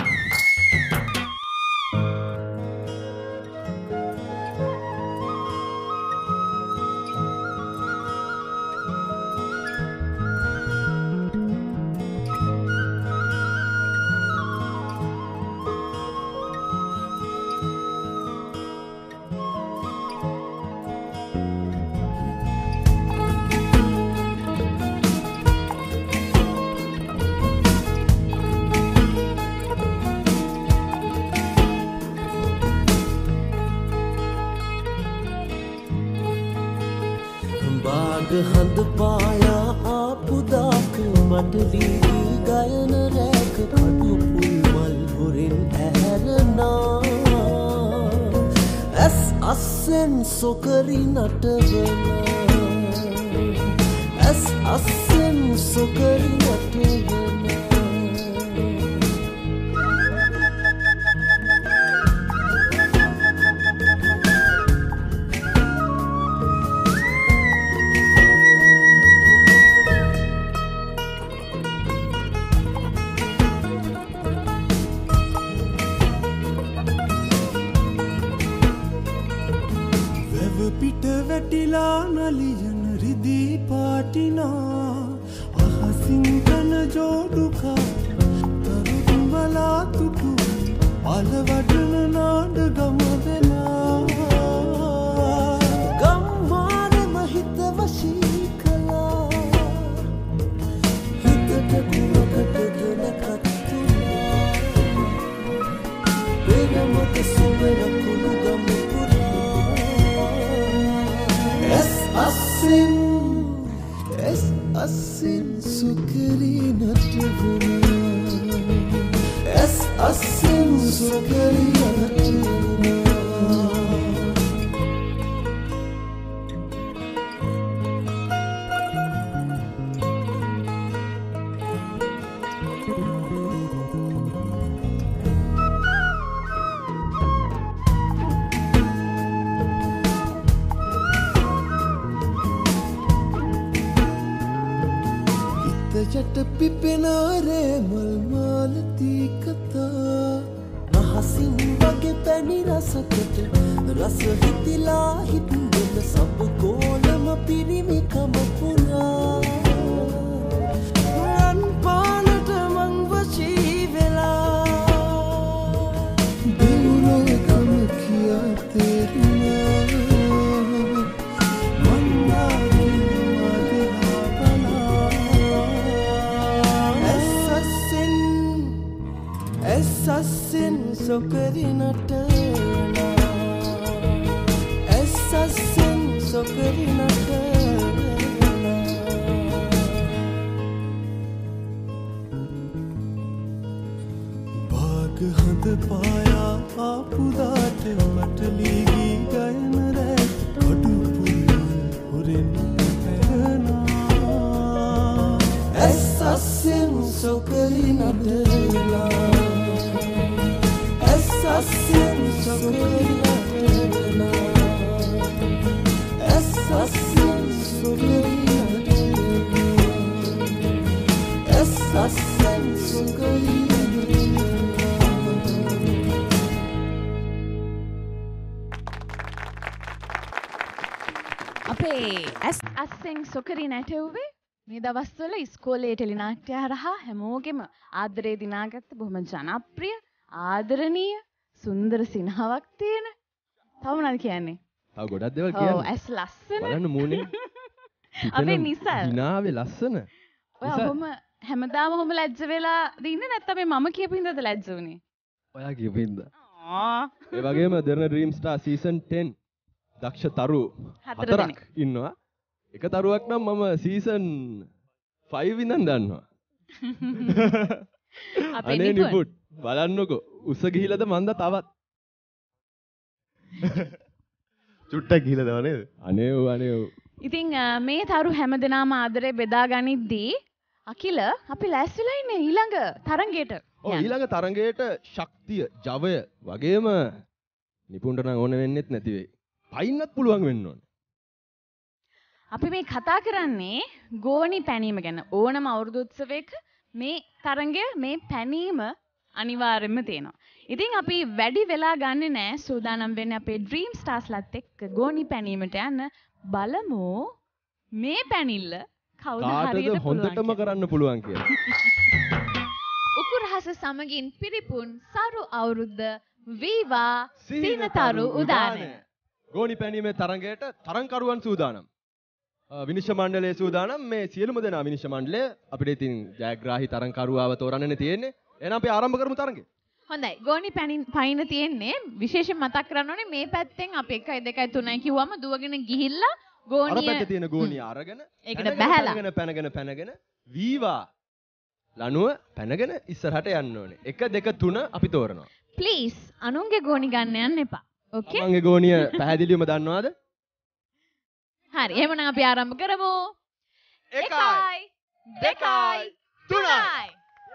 හඳ පායා ආපුදාක මඩලී ගයන රැක කඩු පුල්මල් හොරෙන් ඇහැරනා ඇස් අස්සෙන් සොකරි නටවනා ඇස් අස්සෙන් සොකරි නටවනා වැටිලා නලියන රිදී පාටිනා අහසින් කන ජෝඩුකා තරුතුඹලා තුටු පලවටන නාඩ ගම වෙලා ගම්මානම හිත වශී කලා හිතට කුණකට ගෙන කත්තුනා පෙරමත සුවන කුණු ගම අස්සෙන් ඇස් අස්සෙන් සොකරි නටවනා ඇස් අස්සෙන් සොකරි නටවනා යට පිපෙනාරේ මල් මාලතී කතා අහසින් වගේ පැණි රසකට රස හිතිලා හිතෙන සබ කෝලම පිරිමි කම පුරා රන් පානට මං වශී වෙලා දෙවුරේ ගම කියා තේරුණා ඇස්සෙන් සොකරි නටවනා ඇස්සෙන් සොකරි නටවනා භාග හඳ පායා ආපුදාට මටලී ගයන රැ කඩු පුල්මල් හොරෙන් ඇහැරනා ඇස්සෙන් සොකරි නටවනා Assassin, Sokari Natevana Assassin, Sokari Natevana Assassin, Sokari අපේ ඇස් අස්සෙන් සොකරි නැටෙව්වේ මේ දවස්වල ඉස්කෝලේ ටෙලිනාට්‍ය හරහා හැමෝගෙම ආදරේ දිනාගත්ත බොහොම ජනප්‍රිය ආදරණීය සුන්දර සිනහාවක් තියෙන. තව මොනවද කියන්නේ? තව ගොඩක් දේවල් කියන්න. ඔව් ඇස් ලස්සන. බලන්න මූණේ. අපේ නිසල්. හිනාවේ ලස්සන. ඔය ඔහොම හැමදාම ඔහොම ලැජ්ජ වෙලා දින්නේ නැත්නම් මේ මම කියපු හින්දාද ලැජ්ජ වුනේ? ඔයා කියපු හින්දා. ආ. ඒ වගේම Derana dream star season ten දක්ෂ තරු හතරක් ඉන්නවා. එක තරුවක් නම් මම සීසන් ෆයිව් ඉඳන් දන්නවා. අපේ නිපුත් බලන්නකෝ උස ගිහිලාද මන්ද තවත් චුට්ටක් ගිහිලාද නේද? අනේ ඔව් අනේ ඔව්. ඉතින් මේ තරු හැමදෙනාම ආදරේ බෙදා ගනිද්දී අකිල අපි ලෑස්තිලා ඉන්නේ ඊළඟ තරංගයට. ඔව් ඊළඟ තරංගයට ශක්තිය, ජවය වගේම නිපුණට නම් ඕන වෙන්නෙත් නැති වෙයි. පයින්නත් පුළුවන් වෙන්න ඕනේ. අපි මේ කතා කරන්නේ ගෝණි පැනීම ගැන. ඕනම අවුරුදු උත්සවයක මේ තරංගය මේ පැනීම අනිවාර්යයෙන්ම තියෙනවා. ඉතින් අපි වැඩි වෙලා ගන්නෙ නෑ සූදානම් වෙන්නේ අපේ ඩ්‍රීම් ස්ටාර්ස්ලත් එක්ක ගෝණි පැනීමට යන්න. බලමු මේ පැනිල්ල කවුද හරියට හොඳටම කරන්න පුළුවන් කියලා. උකුරහස සමගින් පිරිපුන් සරු අවුරුද්ද වීවා සීනතරු උදානය. ගෝණි පැනීමේ තරංගයට තරංකරුවන් සූදානම්. විනිශ්චය මණ්ඩලයේ සූදානම්. මේ සියලුම දෙනා විනිශ්චය මණ්ඩලය අපිට ඉතින් ජයග්‍රාහී තරංකරුවාව තෝරන්නනේ තියෙන්නේ. එහෙනම් අපි ආරම්භ කරමු තරංගය. හොඳයි. ගෝණි පැනින් පයින් තියෙන්නේ විශේෂයෙන් මතක් කරන්න ඕනේ මේ පැත්තෙන් අපි එකයි දෙකයි තුනයි කිව්වම දුවගෙන ගිහිල්ලා ගෝණිය අර පැත්තේ තියෙන ගෝණිය අරගෙන ඒකට බහැලා පැනගෙන පැනගෙන පැනගෙන වීවා ලනුව පැනගෙන ඉස්සරහට යන්න ඕනේ. එක දෙක තුන අපි තෝරනවා. ප්ලීස් අනුන්ගේ ගෝණි ගන්න යන්න එපා. ඕකේ? මගේ ගෝණිය පැහැදිලිවම දන්නවද? හරි. එහෙනම් අපි ආරම්භ කරමු. එකයි දෙකයි තුනයි.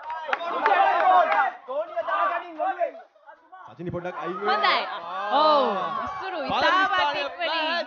සචිනි පොඩ්ඩක් අයින් වෙන්න. හොඳයි. ඔව්. ඉස්සුරු ඉතාමත් ඉක්මනින්.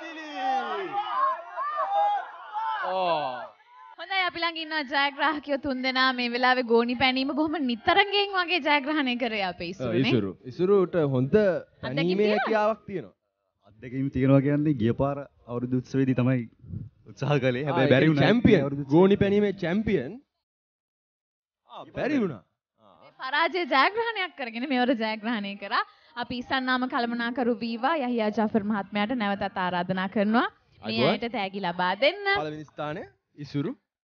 ඕ. හොඳයි අපි ළඟ ඉන්නවා ජයග්‍රාහකයෝ තුන්දෙනා මේ වෙලාවේ ගෝණි පැනීම බොහොම නිතරගෙන් වගේ ජයග්‍රහණය කරේ අපේ ඉස්සුරුනේ. ඉස්සුරු. ඉස්සුරුට හොඳ පැනීමේ හැකියාවක් තියෙනවා. අත්දැකීම් තියෙනවා කියන්නේ ගිය පාර අවුරුදු උත්සවයේදී තමයි උත්සාහ කළේ. හැබැයි බැරි වුණා. චැම්පියන් ගෝණි පැනීමේ චැම්පියන්. ආ බැරි වුණා. පරාජය ජයග්‍රහණයක් කරගෙන මෙවර ජයග්‍රහණය කරා. අපි ඉස්සන්නාම කළමනාකරු වීවා යහියා ජාෆර් මහත්මයාට නැවතත් ආරාධනා කරනවා මේ අයට තෑගි ලබා දෙන්න. පළවෙනි ස්ථානය ඉසුරු.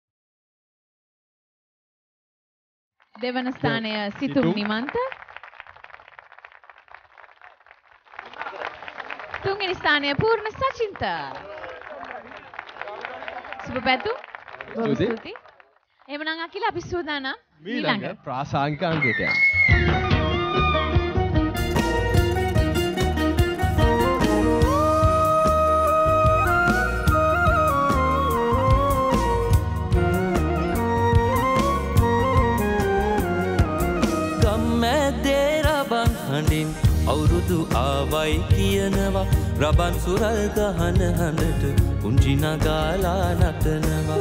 දෙවන ස්ථානය සිතුම් නිමන්ත. තුන්වෙනි ස්ථානය පූර්ණ සචින්ත. සුබ පැතුම්. බොහොම ස්තුතියි. එහෙමනම් අකිල අපි සූදානම් ඊළඟ ප්‍රාසංගික අංගයට යන්න. ගම්මැද්දේ රබන් හඬින් අවුරුදු ආවයි කියනවා රබන් සුරල් ගහන හඬට පුංචි නගාලා නටනවා.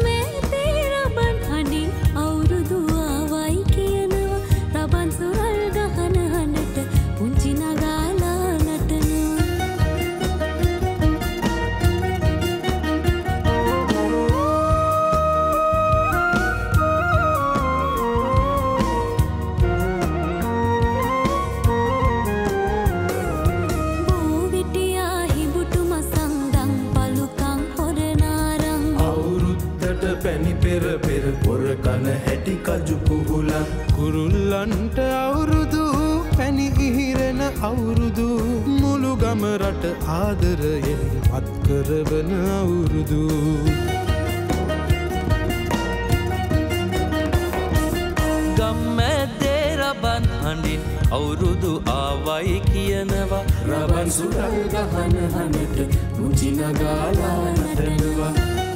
කුරුල්ලන්ට අවුරුදු පැණි ඉහිරෙන අවුරුදු මුළු ගම රට ආදරයෙන් පත් කරවන අවුරුදු ගම්මැද්දේ රබන් හඬින් අවුරුදු ආවයි කියනවා රබන් සුරල් ගහන හඬට මුචි නගාලා නටනවා.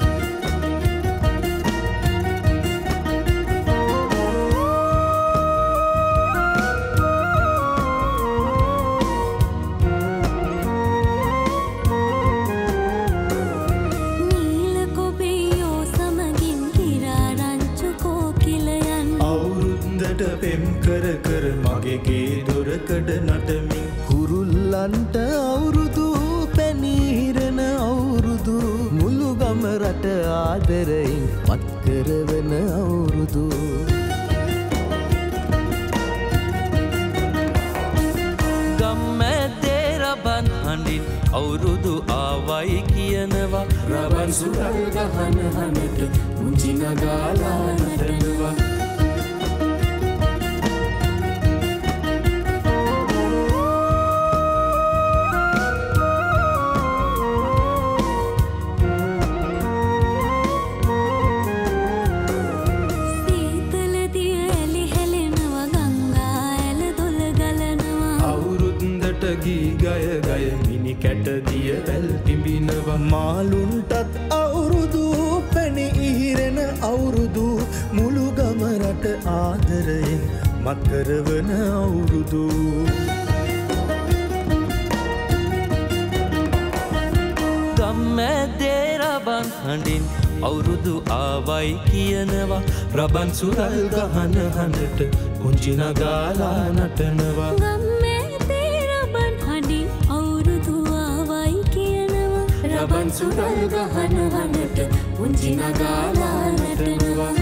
කුරුල්ලන්ට අවුරුදු පැණිහිරෙන අවුරුදු මුළු ගම රට ආදරයෙන් පත් කරවන අවුරුදු ගම්මැද්දේ රබන් හඬින් අවුරුදු ආවයි කියනවා රබන් සුරල් ගහන හඬට මුචි නගාලා නටනවා. පියවැල් පිඹිනවා මාළුන්ටත් අවුරුදු පැණි ඉහිරෙන අවුරුදු මුළු ගම රට ආදරයෙන් මත් කරවන අවුරුදු ගම්මැද්දේ රබන් හඬින් අවුරුදු ආවයි කියනවා රබන් සුරල් ගහන හඬට පුංචි නගාලා නටනවා ගම්මැද්දේ රබන් හඬින් අවුරුදු ආවයි කියනවා රබන් සුරල් ගහන හඬට පුංචි නගාලා නටනවා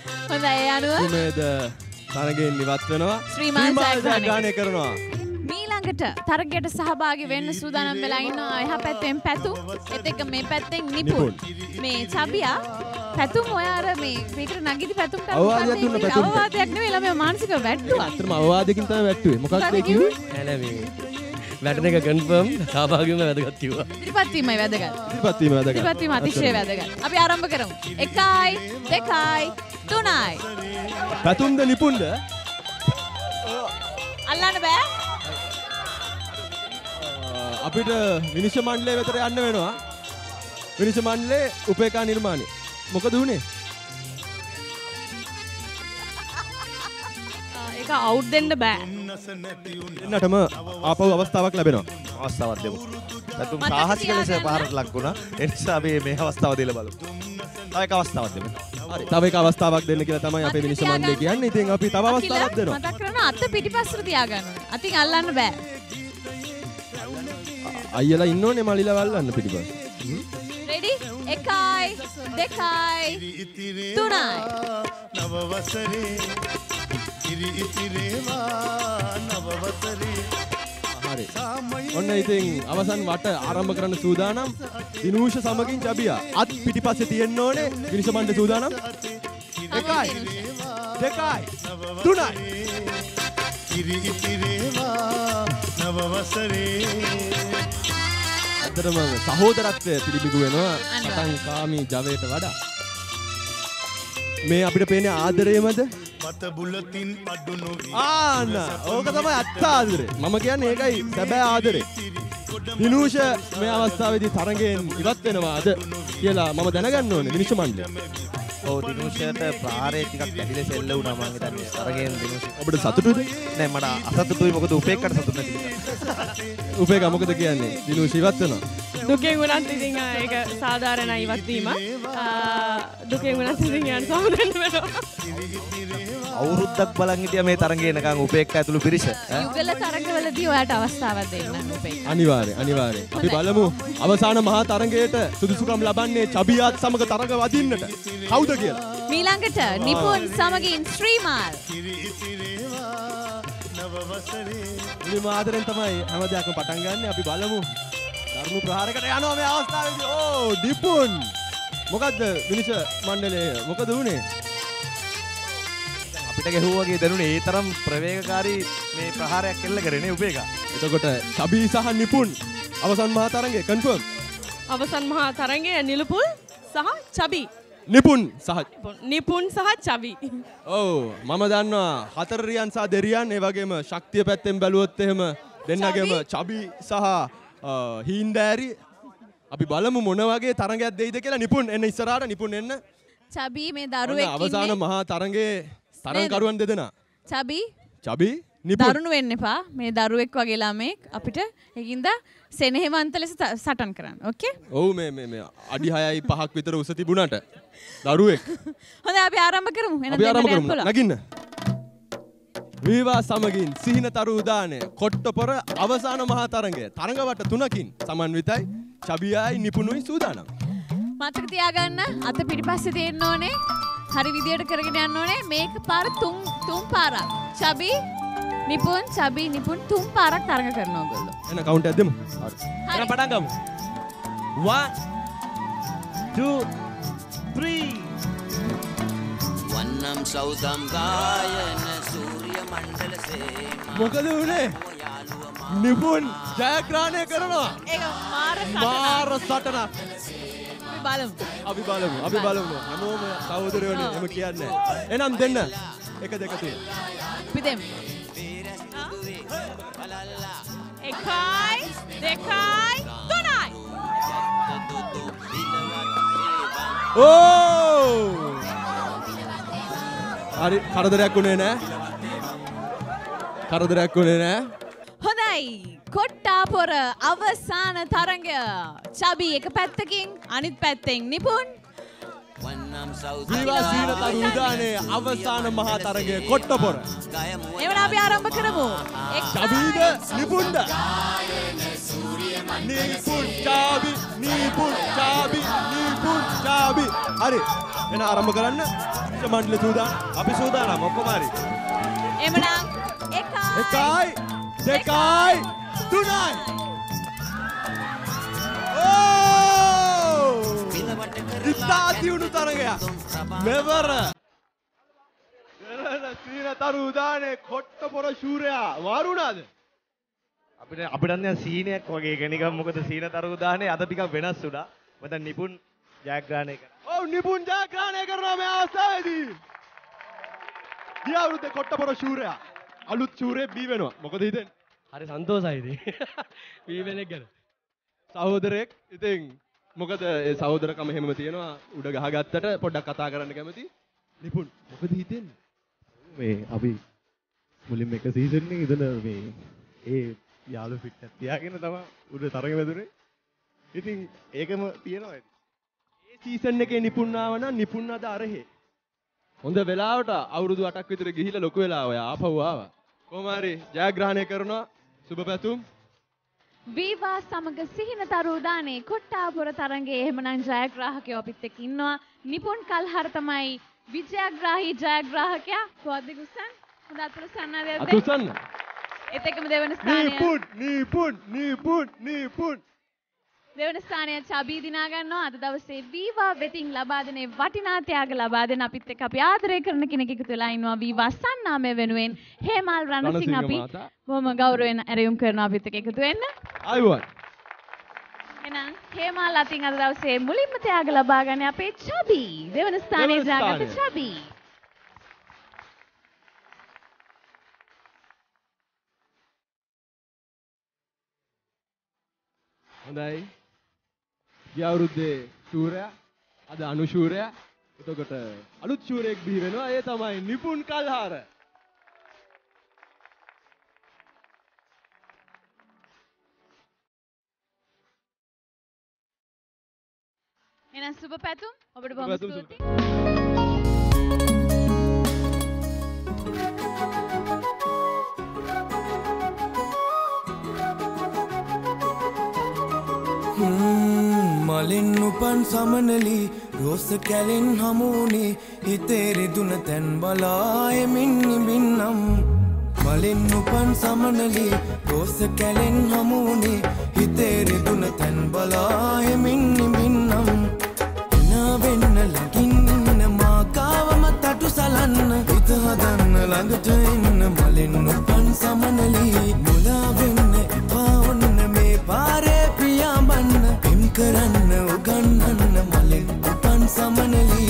හොඳයි ඒ අනුව සුමේද තරගෙන් ඉවත් වෙනවා. ශ්‍රීමාන් ජයග්‍රහණය කරනවා. ඊළඟට තරගයට සහභාගී වෙන්න සූදානම් වෙලා ඉන්නවා එහා පැත්තෙන් පැතුම් ඒත් එක්ක මේ පැත්තෙන් නිපුන් මේ චබියා පැතුම් ඔය අර මේ මේකට නගිටි පැතුම්ට අවවාදයක් දුන්න පැතුම්ට. අවවාදයක් නෙවෙයි ළමයා මානසිකව වැට්ටුවා. අත්‍තරම අවවාදයකින් තමයි වැට්ටුවේ. මොකක්ද ඒ කිව්වේ? නෑ නෑ මේ වැටෙන එක කන්ෆර්ම් සහභාගී වෙන්න වැදගත් කිව්වා. ඉදිරිපත් වීමයි වැදගත්. ඉදිරිපත් වීම වැදගත්. ඉදිරිපත් වීම අතිශය වැදගත්. අපි ආරම්භ කරමු. එකයි දෙකයි තුනයි. පැතුම්ද නිපුන්ද? අල්ලන්න බෑ. අපිට විනිශ්චය මණ්ඩලය වෙතට යන්න වෙනවා. විනිශ්චය මණ්ඩලයේ උපේක්ෂා නිර්මාණය. මොකද උනේ? ඒක අවුට් දෙන්න බෑ. එන්නටම ආපහු අවස්ථාවක් ලැබෙනවා. අවස්ථාවක් දෙමු. පැතුම් සාහසික ලෙස පාරට ලක් වුණා. ඒ නිසා අපි මේ අවස්ථාව දීලා බලමු. තව එක අවස්ථාවක් දෙමු. හරි. තව එක අවස්ථාවක් දෙන්න කියලා තමයි අපේ විනිශ්චය මණ්ඩලය කියන්නේ. ඉතින් අපි තව අවස්ථාවක් දෙනවා. මතක් කරනවා අත පිටිපස්සට තියාගන්න ඕනේ. අතින් අල්ලන්න බෑ. අයියලා ඉන්න ඕනේ මලිලා වල්ලන්න පිටිපස්ස. රෙඩි? එකයි දෙකයි තුනයි. නව වසරේ ඉරි ඉතිරේවා නව වසරේ. හරි. ඔන්න ඉතින් අවසන් වට ආරම්භ කරන්න සූදානම්. දිනූෂ සමගින් චබියා අත් පිටිපස්සේ තියෙන්න ඕනේ. විනිශ්චය මණ්ඩලය සූදානම්. එකයි දෙකයි තුනයි. ඉරි ඉතිරේවා නව වසරේ. අතරම සහෝදරත්වය පිළිබිඹු වෙනවා සටන්කාමී ජවයට වඩා. මේ අපිට පේන්නේ ආදරයමද? මත බුලතින් අඩු නොවි. ආන්න ඕක තමයි අත්ත ආදරේ. මම කියන්නේ ඒකයි සැබෑ ආදරේ. දිනූෂ මේ අවස්ථාවේදී තරඟයෙන් ඉවත් වෙනවාද කියලා මම දැනගන්න ඕනේ විනිශ්චය මණ්ඩලය. ඔව් දිනූෂයට ප්‍රහාරය ටිකක් ඇදිලා සෙල්ල වුණා මම හිතන්නේ. තරගෙන් දිනූෂ. ඔබට සතුටුද? නෑ මට අසතුටුයි මොකද උපේක්ෂාට සතුටු නැති නිසා. උපේක්ෂා මොකද කියන්නේ? දිනූෂ ඉවත් වෙනවා. දුකෙන් වුණත් ඉතින් ඒක සාධාරණයි ඉවත් වීම. දුකෙන් වුණත් ඉතින් යන්න සමුදෙන්න වෙනවා. අවුරුද්දක් බලන් හිටියා මේ තරඟේ එනකන් උපේක්ෂා ඇතුළු පිරිස. යුගල තරඟවලදී ඔයාට අවස්ථාවක් දෙන්න උපේක්ෂා. අනිවාර්යයෙන් අනිවාර්යයෙන්. අපි බලමු අවසාන මහා තරඟයට සුදුසුකම් ලබන්නේ චබියාත් සමග තරඟ වදින්නට. කවුද කියලා? මීළඟට නිපුන් සමගින් ශ්‍රීමාල්. මුලින්ම ආදරෙන් තමයි හැම දෙයක්ම පටන් ගන්න. අපි බලමු. ධර්ම ප්‍රහාරයකට යනවා මේ අවස්ථාවේදී. ඕ නිපුන්. මොකද්ද විනිශ්චය මණ්ඩලය මොකද වුනේ? අපිට ගැහුවා වගේ දැනුනේ ඒ තරම් ප්‍රවේගකාරී මේ ප්‍රහාරයක් එල්ල කරේ උපේක්ෂා. එතකොට චබී සහ නිපුන් අවසන් මහා තරඟේ කන්ෆර්ම්. අවසන් මහා තරඟයේ නිලුපුල් සහ චබි. නිපුන් සහ නිපුන් සහ චබි. ඔව් මම දන්නවා හතර රියන් සහ දෙරියන් ඒ වගේම ශක්තිය පැත්තෙන් බැලුවොත් එහෙම දෙන්නගේම චබි සහ හීන්දෑරි අපි බලමු මොන වගේ තරඟයක් දෙයිද කියලා. නිපුන් එන්න ඉස්සරහට. නිපුන් එන්න. චබි මේ දරුවෙක් ඉන්නේ. අවසාන මහා තරඟේ තරඟකරුවන් දෙදෙනා. චබි චබි නිපුන් දරුණු වෙන්න එපා. මේ දරුවෙක් වගේ ළමෙක් අපිට ඒකින්ද සෙනෙහවන්ත ලෙස සටන් කරන්න. ඕකේ? ඔව් මේ මේ මේ අඩි හයයි පහක් විතර උස තිබුණාට දරුවෙක්. හොඳයි අපි ආරම්භ කරමු. එන අපි ආරම්භ කරමු. නගින්න. වීවා සමගින් සිහිනතරු උදානය කොට්ටපොර අවසාන මහා තරඟය. තරඟවට තුනකින් සමන්විතයි. චබියයි නිපුණුයි සූදානම්. මතක තියාගන්න අත පිටිපස්සේ තියෙන්න ඕනේ. හරි විදියට කරගෙන යන්න ඕනේ. මේක පාර තුන් තුන් පාරක්. චබි නිපුන් චබි නිපුන් තුන් පාරක් තරඟ කරනවා ඔයගොල්ලෝ. එන කවුන්ට් එකක් දෙමු. හරි. එහෙනම් පටන් ගමු. one two three. වන්නම් සෞදම් ගායන සූර්ය මණ්ඩල සේම. මොකද උනේ? නිපුන් ජයග්‍රහණය කරනවා. ඒක මාර සටනක්. මාර සටනක්. බලමු. අපි බලමු. අපි බලමු. හැමෝම සහෝදරයෝනේ එහෙම කියන්නේ. එනම් දෙන්න. එක දෙක තුන. අපි දෙමු. එකයි දෙකයි තුනයි. ඕ! හරි කරදරයක් උනේ නෑ. කරදරයක් උනේ නෑ. හොඳයි. කොට්ටාපොර අවසාන තරඟය. චබි එක පැත්තකින් අනිත් පැත්තෙන් නිපුන්. වීවා සිහිනතරු උදානයේ අවසාන මහා තරඟය කොට්ටපොර. එවන අපි ආරම්භ කරමු. චබීද නිපුන්ද? නිපුන් චබි නිපුන් චබි නිපුන් චබි. හරි. එන ආරම්භ කරන්න. ශිෂ්‍ය මණ්ඩල සූදානම්. අපි සූදානම් ඔක්කොම හරි. එමනම් එකයි එකයි දෙකයි තුනයි. ඕ! ඉතා දියුණු තරගයක්. මෙවර සීන තරු උදානේ කොට්ට පොර ශූරයා වාරුණාද? අපිට අපිට නම් සීනයක් වගේ එක නිකන් මොකද සීන තරු උදානේ අද ටිකක් වෙනස් වුණා. මම නිපුන් ජයග්‍රහණය කරා. ඔව් නිපුන් ජයග්‍රහණය කරනවා මේ අවස්ථාවේදී. ගිය අවුරුද්දේ කොට්ට පොර ශූරයා අලුත් ශූරයෙක් බී වෙනවා. මොකද හිතෙන්නේ? හරි සන්තෝෂයි ඉතින්. වී වෙන එක ගැන. සහෝදරයෙක් ඉතින් මොකද ඒ සහෝදරකම හැමම තියෙනවා උඩ ගහගත්තට පොඩ්ඩක් කතා කරන්න කැමති. නිපුන් මොකද හිතෙන්නේ? මේ අපි මුලින්ම එක සීසන් එකේ ඉඳලා මේ ඒ යාළු ෆිට් එකක් තියාගෙන තමයි උඩ තරගෙ වැදුනේ. ඉතින් ඒකම තියෙනවා ඉතින්. ඒ සීසන් එකේ නිපුන් ආව නම් නිපුන් අද අරහේ. හොඳ වෙලාවට අවුරුදු අටක් විතර ගිහිල්ලා ලොකු වෙලා ඔය ආපහු ආවා. කොහොම හරි ජයග්‍රහණය කරනවා. සුබ පැතුම්. වීවා සමග සිහින තරු දානේ කොට්ටාපුර තරඟයේ එහෙමනම් ජයග්‍රාහකයෝ අපිත් එක්ක ඉන්නවා. නිපුන් කල්හර තමයි විජයග්‍රාහී ජයග්‍රාහකයා. පොද්දි කුසන් හොඳ අතුරුසන්න දෙද්දී. අතුරුසන්න. ඒත් එක්කම දෙවන ස්ථානය. නිපුන් නිපුන් නිපුන් නිපුන්. දෙවන ස්ථානය චබී දිනා ගන්නවා. අද දවසේ වීවා වෙතින් ලබා දෙන වටිනා ත්‍යාග ලබා දෙන අපිත් එක්ක අපි ආදරය කරන කෙනෙක් එකතු වෙලා ඉන්නවා. වීවා සන්නාමය වෙනුවෙන් හේමල් රණසිංහ අපි බොහොම ගෞරවයෙන් ඇරයුම් කරනවා අපිත් එක්ක එකතු වෙන්න. ආයුවන්. එහෙනම් හේමල් අතින් අද දවසේ මුලින්ම ත්‍යාග ලබා ගන්න අපේ චබී. දෙවන ස්ථානයේ ජයගත්ත චබී. හොඳයි. ගිය අවුරුද්දේ ශූරයා අද අනු ශූරයා. එතකොට අලුත් ශූරයෙක් බිහි වෙනවා. ඒ තමයි නිපුන් කල්හාර. එහෙනම් සුබ පැතුම්. ඔබට බොහොම ස්තුතියි. මලින් උපන් සමනලි රෝස කැලෙන් හමුුණේ හිතේ රිදුන තැන් බලා එමින් නිබින්නම් මලින් උපන් සමනලි රෝස කැලෙන් හමුුණේ හිතේ රිදුන තැන් බලා එමින් නිබින්නම් එනා වෙන්න ළඟින් ඉන්න මාකාවම තටු සලන්න හිත හදන්න ළඟට එන්න මලින් උපන් සමනලි මුලා වෙන්න එපා ඔන්න මේ පාරේ පියාඹන්න එම් කරන්න උගන්නන්න මලින් උපන් සමනලි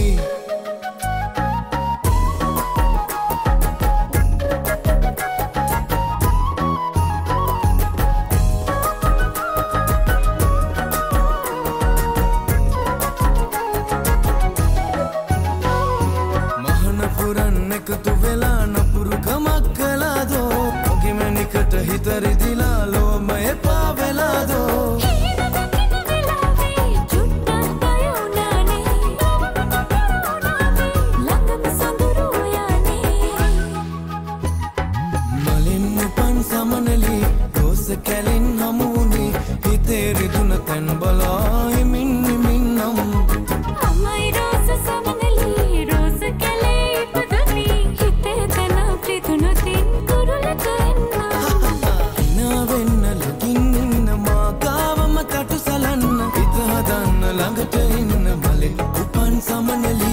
මහන පුරන්න එකතු වෙලා නපුරු කමක් කළාදෝ ඔගේ මැනිකට හිත රිදිලා ලෝම එපා වෙලාදෝ සමනලි රෝස කැලෙන් හමුුණේ හිතේ රිදුන තැන් බලා එමින් නිමින්නම් අමයි රෝස සමනලි රෝස කැලේ ඉපදුනි හිතේ තන ප්‍රිතුනොතින් කුරුලට එන්න එනා වෙන්න ලකින් ඉන්න මාකාවම තටු සලන්න හිත හදන්න ළඟට එන්න මලෙන් උපන් සමනලි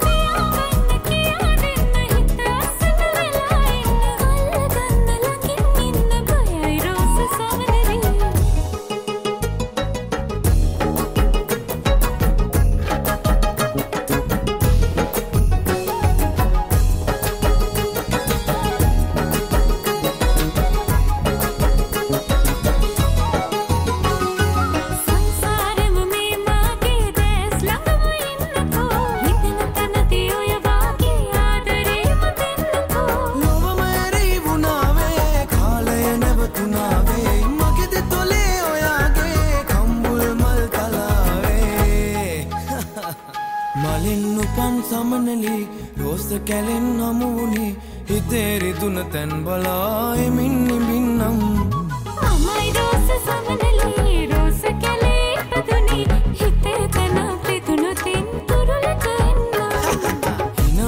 සමනලි රෝස කැලෙන් හමුුණේ හිතේ රිදුන තැන් බලා එමින් නිබින්නම් අමයි රෝස සමනලි රෝස කැලේ ඉපදුනි හිතේ තන ප්‍රිතුනොතින් කුරුලට එන්න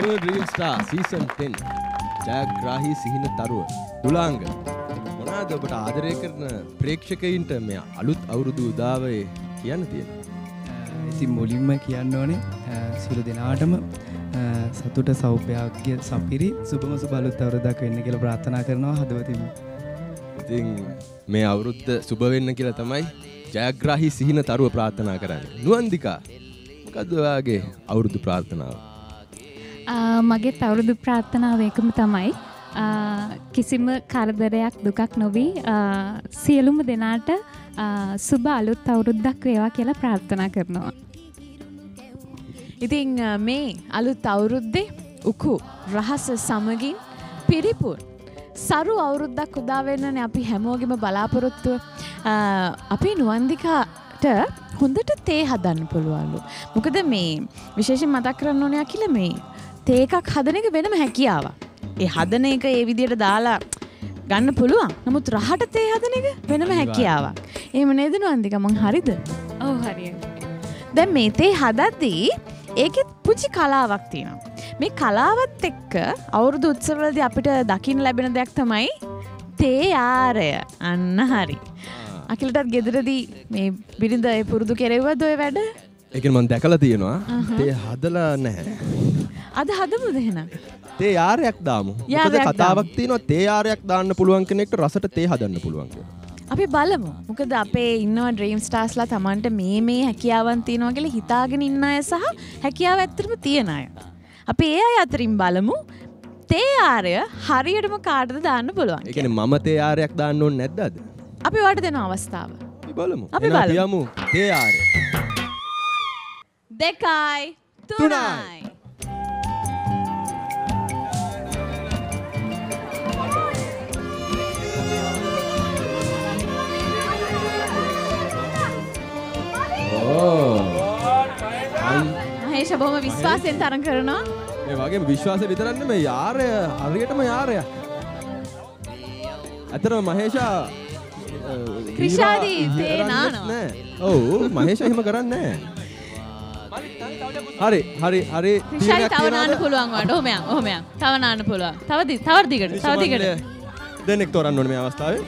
Channel Dream Star Season ten ජයග්‍රාහී සිහින තරුව දුලාංග මොනවාද ඔබට ආදරය කරන ප්‍රේක්ෂකයින්ට මේ අලුත් අවුරුදු උදාවේ කියන්න තියෙන්නේ? ඉතින් මුලින්ම කියන්න ඕනේ සියලු දෙනාටම සතුට සෞභාග්‍ය සපිරි සුබම සුබ අලුත් අවුරුද්දක් වෙන්න කියලා ප්‍රාර්ථනා කරනවා හදවතින්ම. ඉතින් මේ අවුරුද්ද සුබ වෙන්න කියලා තමයි ජයග්‍රාහී සිහින තරුව ප්‍රාර්ථනා කරන්නේ. නුවන්දිකා මොකද්ද ඔයාගේ අවුරුදු ප්‍රාර්ථනාව? මගේ අවුරුදු ප්‍රාර්ථනාව එකම තමයි කිසිම කරදරයක් දුකක් නොවී සියලුම දෙනාට සුබ අලුත් අවුරුද්දක් වේවා කියලා ප්‍රාර්ථනා කරනවා. ඉතින් මේ අලුත් අවුරුද්දේ උකු රහස සමගින් පිරිපුන් සරු අවුරුද්දක් උදා වෙන්නනේ අපි හැමෝගෙම බලාපොරොත්තුව. අපේ නුවන්දිකාට හොඳට තේ හදන්න පුළුවන්ලු. මොකද මේ විශේෂයෙන් මතක් කරන්න ඕනේ කියලා මේ තේ එකක් හදන එක වෙනම හැකියාවක්. ඒ හදන එක ඒ විදිහට දාලා ගන්න පුළුවන්. නමුත් රහට තේ හදන එක වෙනම හැකියාවක්. එහෙම නේද නුවන්දිකා? මං හරිද? ඔව් හරියි. දැන් මේ තේ හදද්දී ඒකෙත් පුංචි කලාවක් තියෙනවා. මේ කලාවත් එක්ක අවුරුදු උත්සවවලදී අපිට දකින්න ලැබෙන දෙයක් තමයි තේ ආරය. අන්න හරි. අකිලටත් ගෙදරදී මේ බිරිඳ ඒ පුරුදු කෙරෙව්වද ඔය වැඩ? ඒක මම දැකලා තියෙනවා. තේ හදලා නැහැ. අද හදමුද එහෙනම්? තේ යාරයක් දාමු. මොකද කතාවක් තියෙනවා තේ යාරයක් දාන්න පුළුවන් කෙනෙක්ට රසට තේ හදන්න පුළුවන් කියලා. අපි බලමු. මොකද අපේ ඉන්නවා ඩ්‍රීම් ස්ටාර්ස්ලා Tamanට මේ මේ හැකියාවන් තියෙනවා කියලා හිතාගෙන ඉන්න අය සහ හැකියාව ඇත්තටම තියන අය. අපි ඒ අය අතරින් බලමු තේ යාරය හරියටම කාටද දාන්න පුළුවන්. ඒ කියන්නේ මම තේ යාරයක් දාන්න ඕනේ නැද්ද අද? අපි වට දෙන අවස්ථාව. අපි බලමු. අපි බලමු. තේ යාරය. දෙකයි තුනයි. මහේෂ බොහොම විශ්වාසයෙන් තරඟ කරනවා. ඒ වගේම විශ්වාසය විතරක් නෙමෙයි යාරය හරියටම යාරයක්. අතරම මහේෂා ක්‍රිෂාදී තේ නානවා. ඔව් මහේෂා එහෙම කරන්නේ නැහැ. හරි හරි හරි ක්‍රිෂායි තව නාන්න පුළුවන් වඩ. ඔහොම යන් ඔහොම යන්. තව නාන්න පුළුවන්. තව තව දිගට තව දිගට. දෙන්නෙක් තෝරන්න ඕනේ මේ අවස්ථාවේ.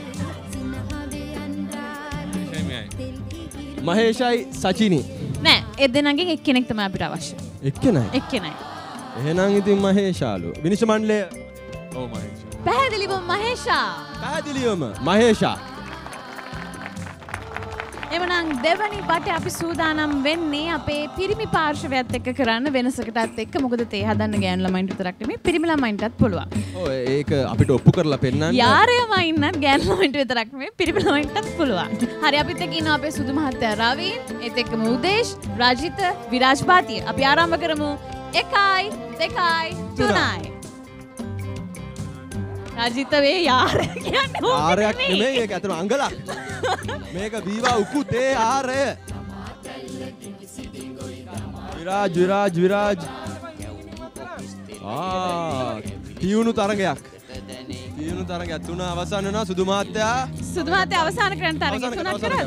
මහේෂයි සචිනි නෑ ඒ දෙන්නගෙන් එක්කෙනෙක් තමයි අපිට අවශ්‍ය. එක්කෙනයි. එක්කෙනයි. එහෙනම් ඉතින් මහේෂාලු විනිශ්චය මණ්ඩලය. ඔව් මහේෂා. පැහැදිලිවම මහේෂා. පැහැදිලිවම මහේෂා. එවනම් දෙවනි බටේ අපි සූදානම් වෙන්නේ අපේ පිරිමි පාර්ශවයත් එක්ක කරන්න වෙනසකටත් එක්ක. මොකද තේ හදන්න ගෑනු ළමයින්ට විතරක් නෙමෙයි පිරිමි ළමයින්ටත් පුළුවන්. ඔව් ඒක අපිට ඔප්පු කරලා පෙන්නන්න. යාරයම ඉන්නත් ගෑනු ළමයින්ට විතරක් නෙමෙයි පිරිමි ළමයින්ටත් පුළුවන්. හරි අපිත් එක්ක ඉන්නවා අපේ සුදු මහත්තයා රවීන්, ඒත් එක්කම උදේෂ්, රජිත, විරාජ් පාතිය. අපි ආරම්භ කරමු. එකයි දෙකයි තුනයි. රජිත වේ යාරය කියන්නේ යාරයක් නෙමෙයි ඒක අතන අඟලක්. මේක වීවා උකු තේ යාරය. විරාජ් විරාජ් විරාජ්. ආ තියුණු තරගයක්. තියුණු තරගයක් තුන අවසන් වෙනවා සුදු මහත්තයා. සුදු මහත්තයා අවසන් කරන තරගය තුනක් කරාද?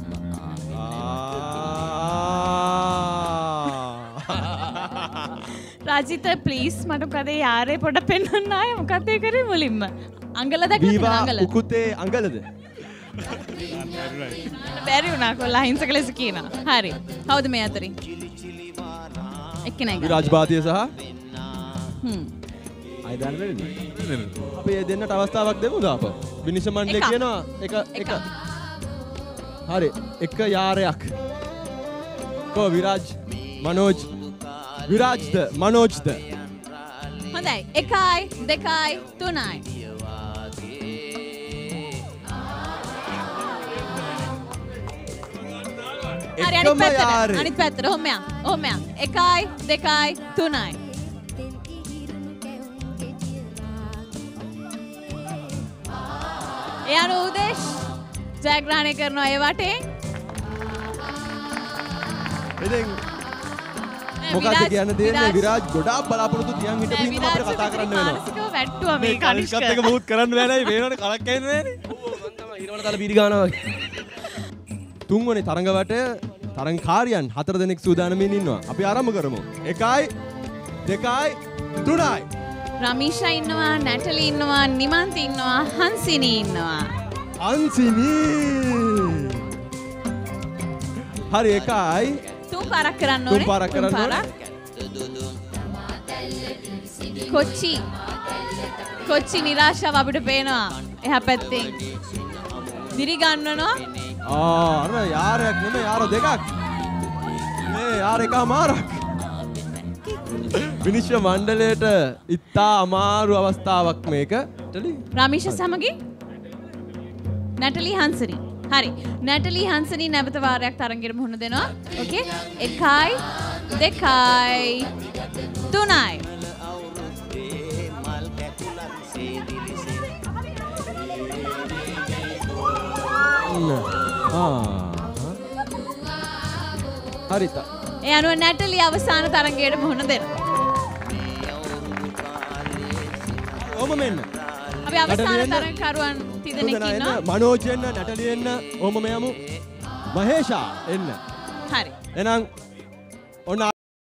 රජිත ප්ලීස් මට මොකද යාරේ පොඩ පෙන්වන්න ආයේ මොකද ඒ කරේ මුලින්ම අඟල දැක්කද අඟල උකුතේ අඟලද බැරි වුණා කොල්ලා හිංසක ලෙස කියනවා හරි කවුද මේ අතරින් එක්කෙනෙක් විරාජ් බාතිය සහ හ්ම් අය දන්නේ අපි ඒ දෙන්නට අවස්ථාවක් දෙමුද අප විනිශ්චය මණ්ඩලය කියනවා එක එක හරි එක යාරයක් කො විරාජ් මනෝජ් විරාජ්ද මනෝජ්ද හොඳයි එකයි දෙකයි තුනයි හරි අනිත් පැත්තට අනිත් පැත්තට ඔහොම යන් ඔහොම යන් එකයි දෙකයි තුනයි එයාන උදේශ් ජයග්‍රහණය කරනවා ඒ වටේ ඉතින් මොකක්ද කියන්න දෙන්නේ විරාජ් ගොඩාක් බලාපොරොත්තු තියන් හිටපු හින්දා අපිට කතා කරන්න වෙනවා. මානසිකව වැට්ටුවා මේ කනිෂ්ක. කනිෂ්කත් එක බහුත් කරන්න බෑනේ මේනවනේ කලක් ඇන්නේ නෑනේ. ඔව් මම තමයි ඊරවල දාලා බීරි ගන්නවා වගේ. තුන්වෙනි තරඟ වටේ තරඟකාරියන් හතර දෙනෙක් සූදානම්ින් ඉන්නවා. අපි ආරම්භ කරමු. එකයි දෙකයි තුනයි. රමීෂා ඉන්නවා, නැටලි ඉන්නවා, නිමන්ති ඉන්නවා, හන්සිනි ඉන්නවා. හන්සිනි. හරි එකයි. තුන් පාරක් කරන්න ඕනේ. තුන් පාරක් කරන්න ඕනේ. කොච්චි. කොච්චි නිරාශාව අපිට පේනවා. එහා පැත්තෙන්. දිරි ගන්නනවා. ආ අර යාරයක් නෙමෙයි යාර දෙකක්. මේ යාර එකමාරක්. විනිශ්චය මණ්ඩලයට ඉතා අමාරු අවස්ථාවක් මේක. රමීෂ සමගින් නැටලි හන්සනි. හරි. නැටලි හන්සනි නැවත වාරයක් තරංගෙට මුහුණ දෙනවා. ඕකේ. එකයි දෙකයි තුනයි. හරිත. ඒ අනුව නැටලි අවසාන තරංගයට මුහුණ දෙනවා. ඕම මෙන්න. අපි අවසාන තරංගකරුවන් තිදෙනෙක් ඉන්නවා. මනෝජ් එන්න, නැටලි එන්න, ඕම මෙයමු. මහේෂා එන්න. හරි. එහෙනම් ඔන්න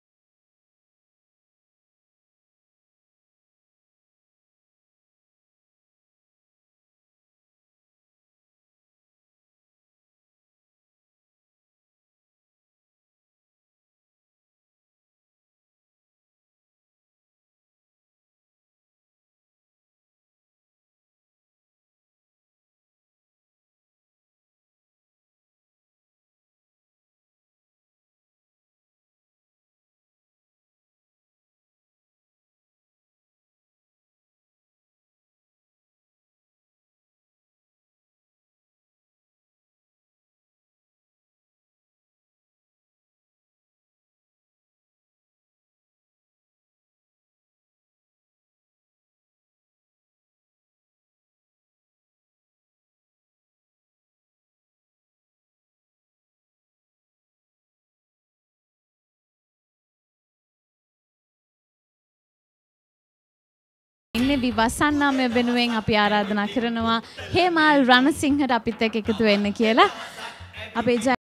ඉන්නේ විවසන්නාමය වෙනුවෙන් අපි ආරාධනා කරනවා හේමල් රණසිංහට අපිත් එක්ක එකතු වෙන්න කියලා. අපේ ජය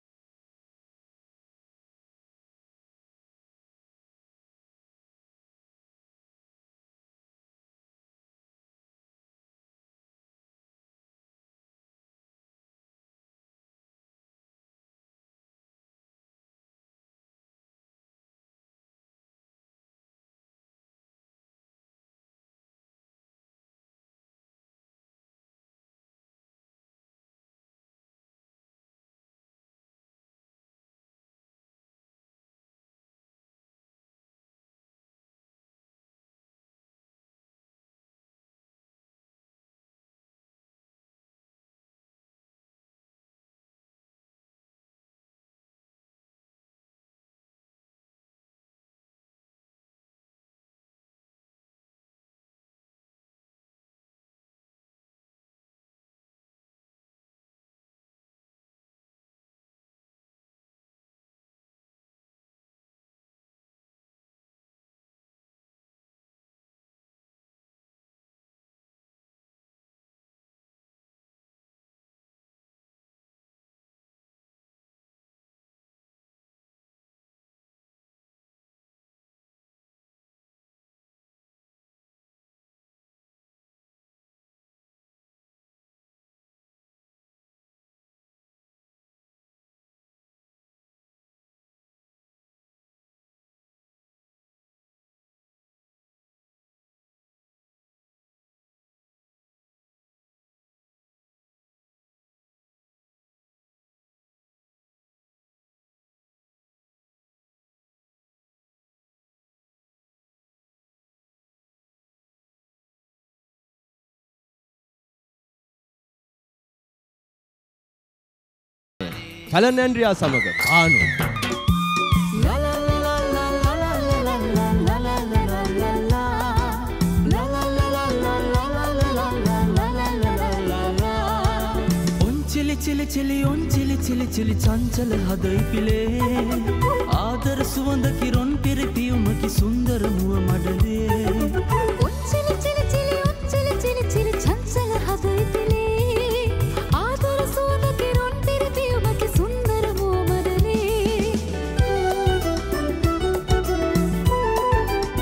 කලන් ඇන්ඩ්‍රියා සමග ආනු चिली चिली चिली उन चिली चिली चिली चंचल हृदय पिले आदर सुवंद किरण पिर पियुम की सुंदर मुव मडले उन चिली चिली चिली उन चिली चिली चिली चंचल हृदय पिले आदर सुवंद किरण पिर पियुम की सुंदर मुव मडले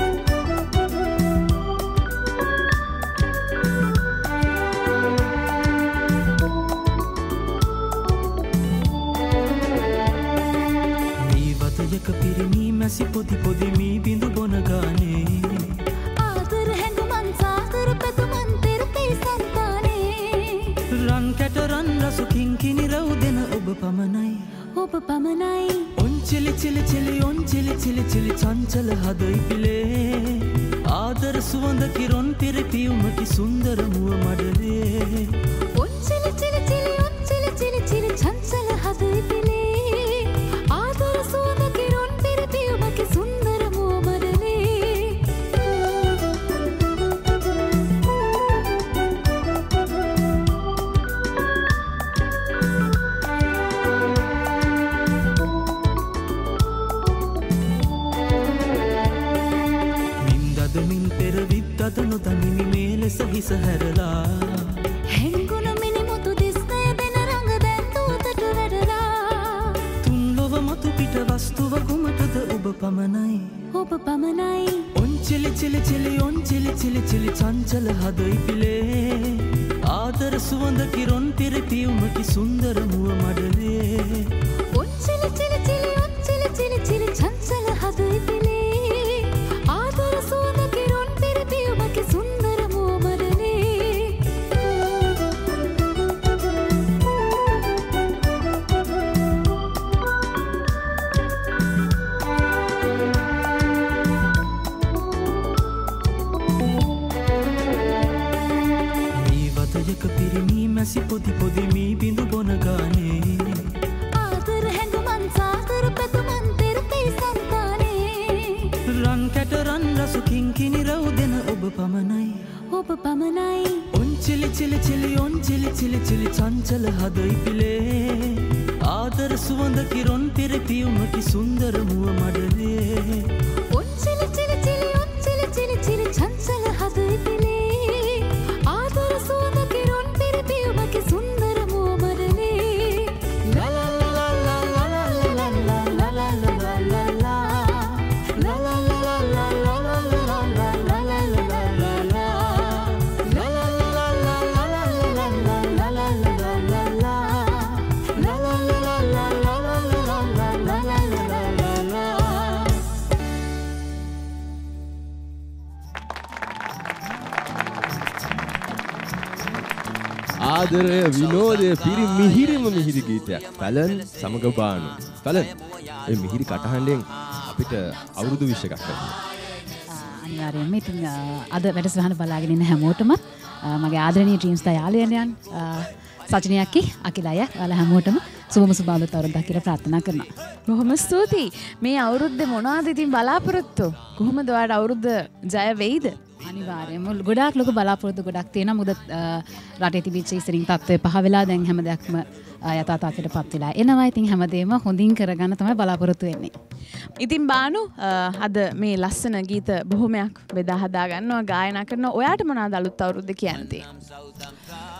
වතයක පිරිමි මැසි පොදි පොදි මී බිඳු බොන ගානේ ආදර හැඟුමන් සාදර පැතුමන් තෙරපේ සන්තානේ රන් කැට රන් රසු කිංකිණි රව් දෙන ඔබ පමණයි ඔබ පමණයි ඔන්චිලි චිලි චිලි ඔන්චිලි චිලි චිලි චංචල හද ඉපිලේ ආදර සුවඳ කිරොන් පිරිපියුමකි සුන්දර මුව මඩලේ ඔන්චිලි චිලි චිලි ඔන්චිලි චිලි චිලි චංචල හද ඉපිලේ ආදර සුවඳ කිරොන් පිරිපියුමකි සුන්දර මුව මඩලේ මින් පෙර විද්දද නොදනිමි මේ ලෙස හිස හැරලා හැංගුණ මිනිමුතු දිස්නය දෙන රඟ දැන් තුවතට වැඩලා තුන් ලොව මතු පිට වස්තුව කුමටද ඔබ පමණයි ඔබ පමණයි ඔන්චිලි චිලි චිලි ඔන්චිලි චිලි චිලි චංචල හද ඉපිලේ ආදර සුවඳ කිරොන් පිරිපියුමකි සුන්දර මුව මඩලේ ඔන්චිලි චිලි චිලි ඔන්චිලි චිලි චිලි චංචල හද ඉපිලේ ආදර සුවඳ කිරොන් පිරිපියුමකි සුන්දර මුව මඩලේ මේ වතයක පිරිමි මැසි පොදි පොදි මී බිඳු බොන ගානේ ආදර හැඟුමන් සාදර පැතුමන් තෙරපේ සන්තානේ රන් කැට රන් රසු කිංකිණි රව් දෙන ඔබ පමණයි ඔබ පමණයි ඔන්චිලි චිලි චිලි ඔන්චිලි චිලි චිලි චංචල හද ඉපිලේ ආදර සුවඳ කිරොන් පිරිපියුමකි සුන්දර මුව මඩලේ ඔන්චිලි චිලි චිලි ඔන්චිලි චිලි චිලි චංචල හද ඉපිලේ ආදර සුවඳ කිරොන් පිරිපියුමකි සුන්දර මුව මඩලේ ලා ලා ලා ලා ලා ලා ලා ලා ලා ලා ලා ලා ආදරය විනෝදය පිරි මිහිරිම මිහිරි ගීතයක් කලන් සමග බානු කලන් ඒ මිහිරි කටහඬෙන් අපිට අවුරුදු විස්ස එකක් කරනවා අනිවාර්යයෙන්ම ඉතින් අද වැඩසටහන බලාගෙන ඉන්න හැමෝටම මගේ ආදරණීය ඩ්‍රීම්ස් තා යාළුවන්යන් සචිනියක්කි අකිලය ඔයාලා හැමෝටම සුබම සුබ අලුත් අවුරුද්දක් කියලා ප්‍රාර්ථනා කරනවා. බොහොම ස්තුතියි. මේ අවුරුද්දේ මොනවද ඉතින් බලාපොරොත්තු? කොහොමද ඔයාලට අවුරුද්ද ජය වෙයිද? අනිවාර්යයෙන්ම ගොඩාක් ලොකු බලාපොරොත්තු ගොඩක් තියෙනවා. මොකද රටේ තිබිච්ච ඉස්සරින් තත්ත්වය පහ වෙලා දැන් හැම දෙයක්ම යථා තත්ත්වයටපත් වෙලා එනවා. ඉතින් හැමදේම හොඳින් කරගන්න තමයි බලාපොරොත්තු වෙන්නේ. ඉතින් බානු අද මේ ලස්සන ගීත බොහොමයක් බෙදා හදා ගන්නවා ගායනා කරනවා. ඔයාට මොනවද අලුත් අවුරුද්ද කියන්න තියෙන්නේ?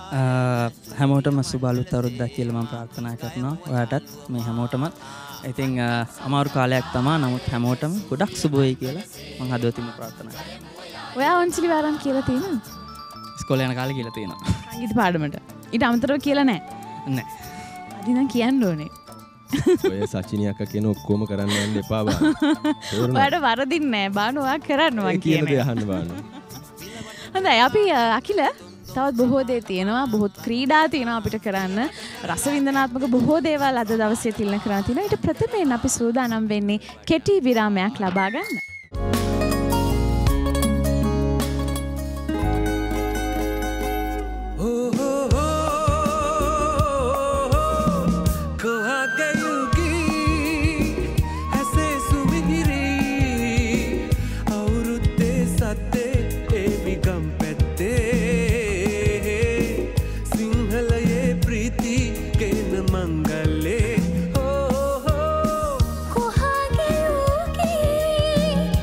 හැමෝටම සුබ අලුත් අවුරුද්දක් කියලා මම ප්‍රාර්ථනා කරනවා. ඔයාටත් මේ හැමෝටම ඉතින් අමාරු කාලයක් තමයි. නමුත් හැමෝටම ගොඩක් සුබ වෙයි කියලා මම හදවතින්ම ප්‍රාර්ථනා කරනවා. ඔයා ඔන්චිලි වාරම් කියලා තියෙනවද? ඉස්කෝලේ යන කාලේ කියලා තියෙනවා. සංගීත පාඩමට. ඊට අමතරව කියලා නැහැ. නැහැ. අද නම් කියන්න ඕනේ. ඔය සචිනි අක්කා කියන ඔක්කොම කරන්න යන්න එපා බා. ඔයාට වරදින්නේ නැහැ. බානු ඔයා කරන්න මං කියන කියන්නේ. දේ අහන්න බානු. හොඳයි අපි අකිල තවත් බොහෝ දේ තියෙනවා. බොහෝ ක්‍රීඩා තියෙනවා අපිට කරන්න. රසවින්දනාත්මක බොහෝ දේවල් අද දවසේ තිලන කරන්න තියෙනවා. ඊට ප්‍රථමයෙන් අපි සූදානම් වෙන්නේ කෙටි විරාමයක් ලබා ගන්න. Kohage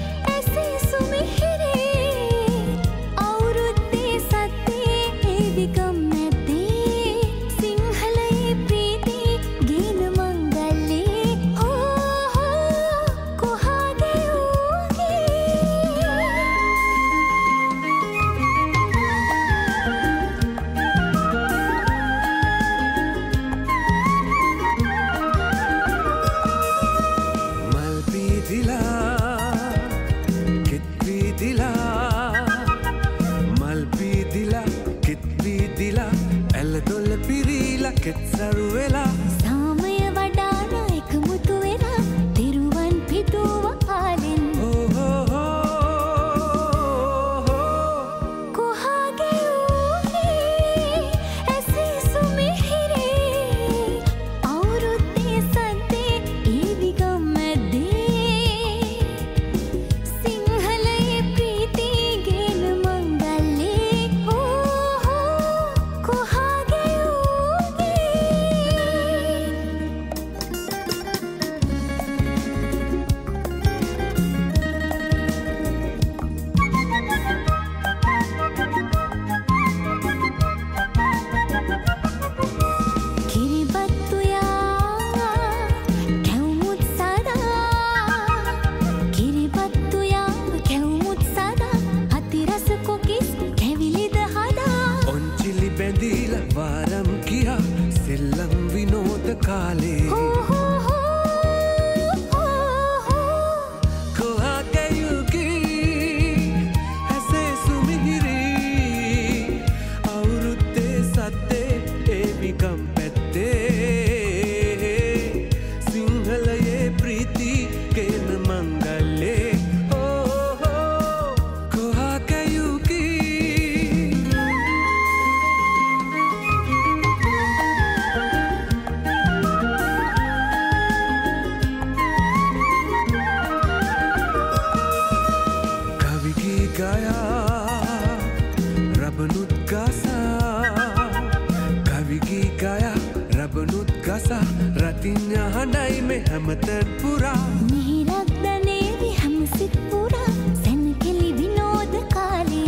අභිඤ්ඤා හඬයි මේ හැමතැන් පුරා මිහිරක් දනේවි හැම සිත් පුරා සැනකෙලි විනෝද කාලේ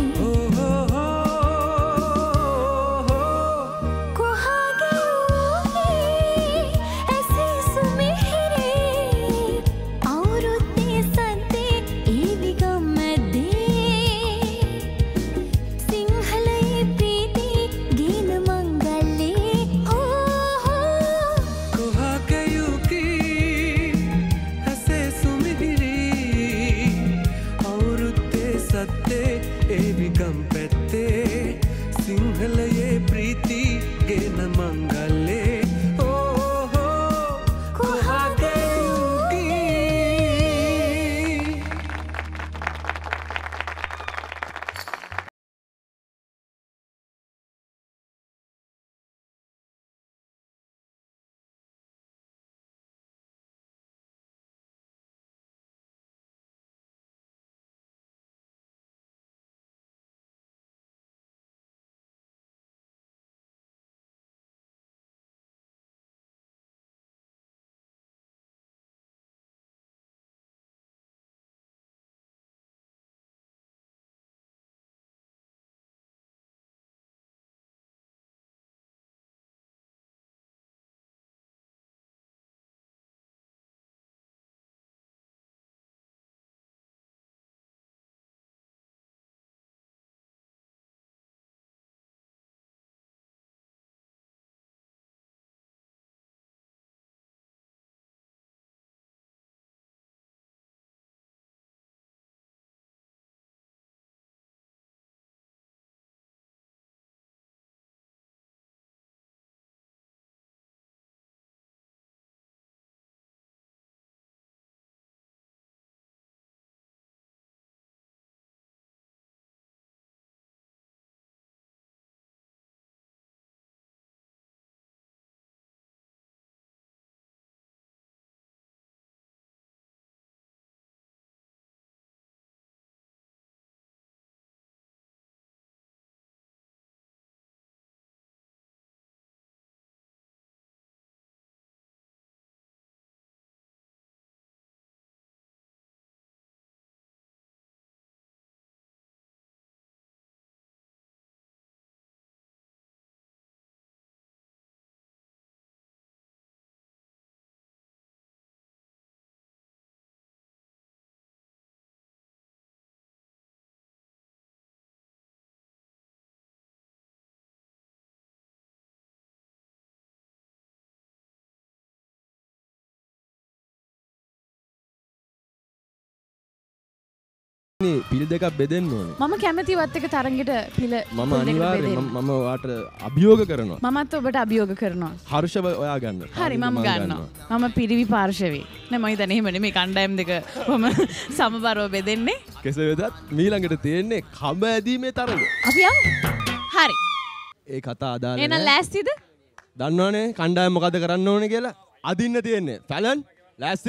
පිල් දෙකක් බෙදෙන්න ඕනේ. මම කැමතිවත් එක තරගෙට පිළ මම අනිවාර්යෙන් මම ඔයාට අභියෝග කරනවා. මමත් ඔබට අභියෝග කරනවා. හර්ෂව ඔයා ගන්න. හරි මම ගන්නවා. මම පිරිවි පාර්ශවයේ. නෑ මම හිතන්නේ එහෙම නෙමෙයි කණ්ඩායම් දෙක මම සමබරව බෙදෙන්නේ. කෙසේ වෙතත් මීළඟට තියෙන්නේ කඹ ඇදීමේ තරඟ. අපි යමු. හරි. ඒ කතා අදාළ නෑ. එහෙනම් ලෑස්තිද? දන්නවනේ කණ්ඩායම් මොකද කරන්න ඕනේ කියලා. අදින්න තියෙන්නේ. ෆැලන් ලෑස්ති?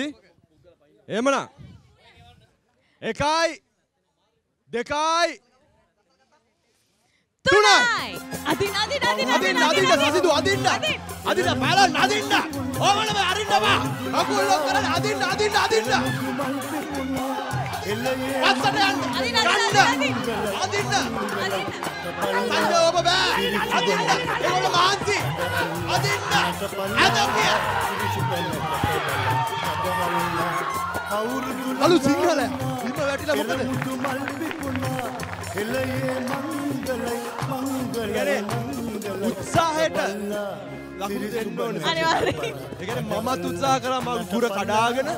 එහෙමනම් එකයි දෙකයි තුනයි අදින්න අදින්න අදින්න අදින්න අදින්න සසිදු අදින්න අදින්න බලන්න අදින්න ඕවලම අරින්න බා අකුල් ලොක් කරලා අදින්න අදින්න අදින්න පස්සට යන්න අදින්න අදින්න අදින්න අදින්න ඔබ බෑ අදින්න ඒගොල්ලෝ මාන්සි අදින්න අදෝකිය අලු සිංහල ඉන්න වැටිලා මොකද එළයේ මංගලයි මංගලයි උත්සාහයට ලකුණු දෙන්න ඕනේ අනිවාර්යයෙන් ඒ කියන්නේ මමත් උත්සාහ කරා මම පුර කඩාගෙන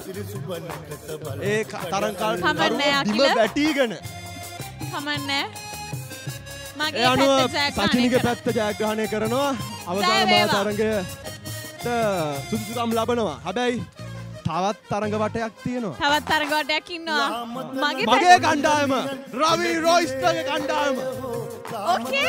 ඒ තරං කාල බිම වැටිගෙන කමන්නේ මගේ පැත්ත සචිනිගේ පැත්ත ජයග්‍රහණය කරනවා අවසාන මහා තරඟයට සුදුසුකම් ලබනවා හැබැයි තවත් තරඟ වටයක් තියෙනවා. තවත් තරඟ වටයක් ඉන්නවා. මගේ මගේ කණ්ඩායම රවි රොයිස්ටර්ගේ කණ්ඩායම. ඕකේ.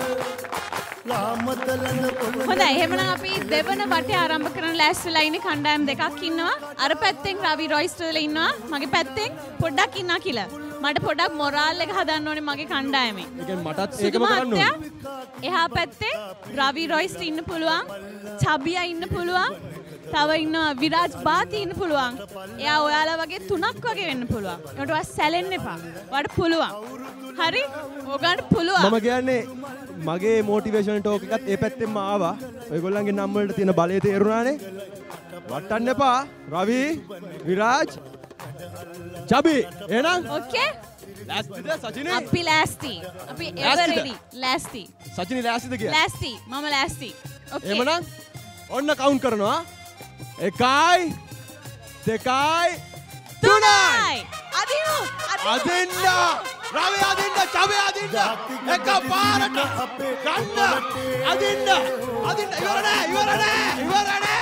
හොඳයි එහෙනම් අපි දෙවන වටේ ආරම්භ කරන ලෑස්තිලා ඉන්නේ කණ්ඩායම් දෙකක් ඉන්නවා. අර පැත්තෙන් රවි රොයිස්ටර්ලා ඉන්නවා. මගේ පැත්තෙන් පොඩ්ඩක් ඉන්නවා කියලා. මට පොඩ්ඩක් මොරාල් එක හදන්න ඕනේ මගේ කණ්ඩායමේ. ඒ කියන්නේ මටත් ඒකම කරන්න ඕනේ. එහා පැත්තේ රවි රොයිස්ටර් ඉන්න පුළුවන්. චබියා ඉන්න පුළුවන්. තව ඉන්නවා විරාජ් බාති ඉන්න පුළුවන්. එයා ඔයාලා වගේ තුනක් වගේ වෙන්න පුළුවන්. ඒකට ඔයා සැලෙන්න එපා. ඔයාලට පුළුවන්. හරි? ඔයගන්ට පුළුවන්. මම කියන්නේ මගේ මොටිවේෂන් ටෝක් එකත් ඒ පැත්තෙන්ම ආවා. ඔයගොල්ලන්ගේ නම් වලට තියෙන බලය තේරුණානේ. වටන්න එපා. රවි, විරාජ්, චබි. එහෙනම් ඕකේ. ලෑස්තිද සචිනේ? අපි ලෑස්ති. අපි ever ready. ලෑස්ති. සචිනේ ලෑස්තිද කියලා? ලෑස්ති. මම ලෑස්ති. ඕකේ. එහෙමනම් ඔන්න කවුන්ට් කරනවා. එකයි දෙකයි තුනයි. අදිනු. අදින්න. රවි අදින්න, චබි අදින්න. එක පාරට ගන්න. අදින්න. අදින්න. ඉවර නෑ, ඉවර නෑ, ඉවර නෑ.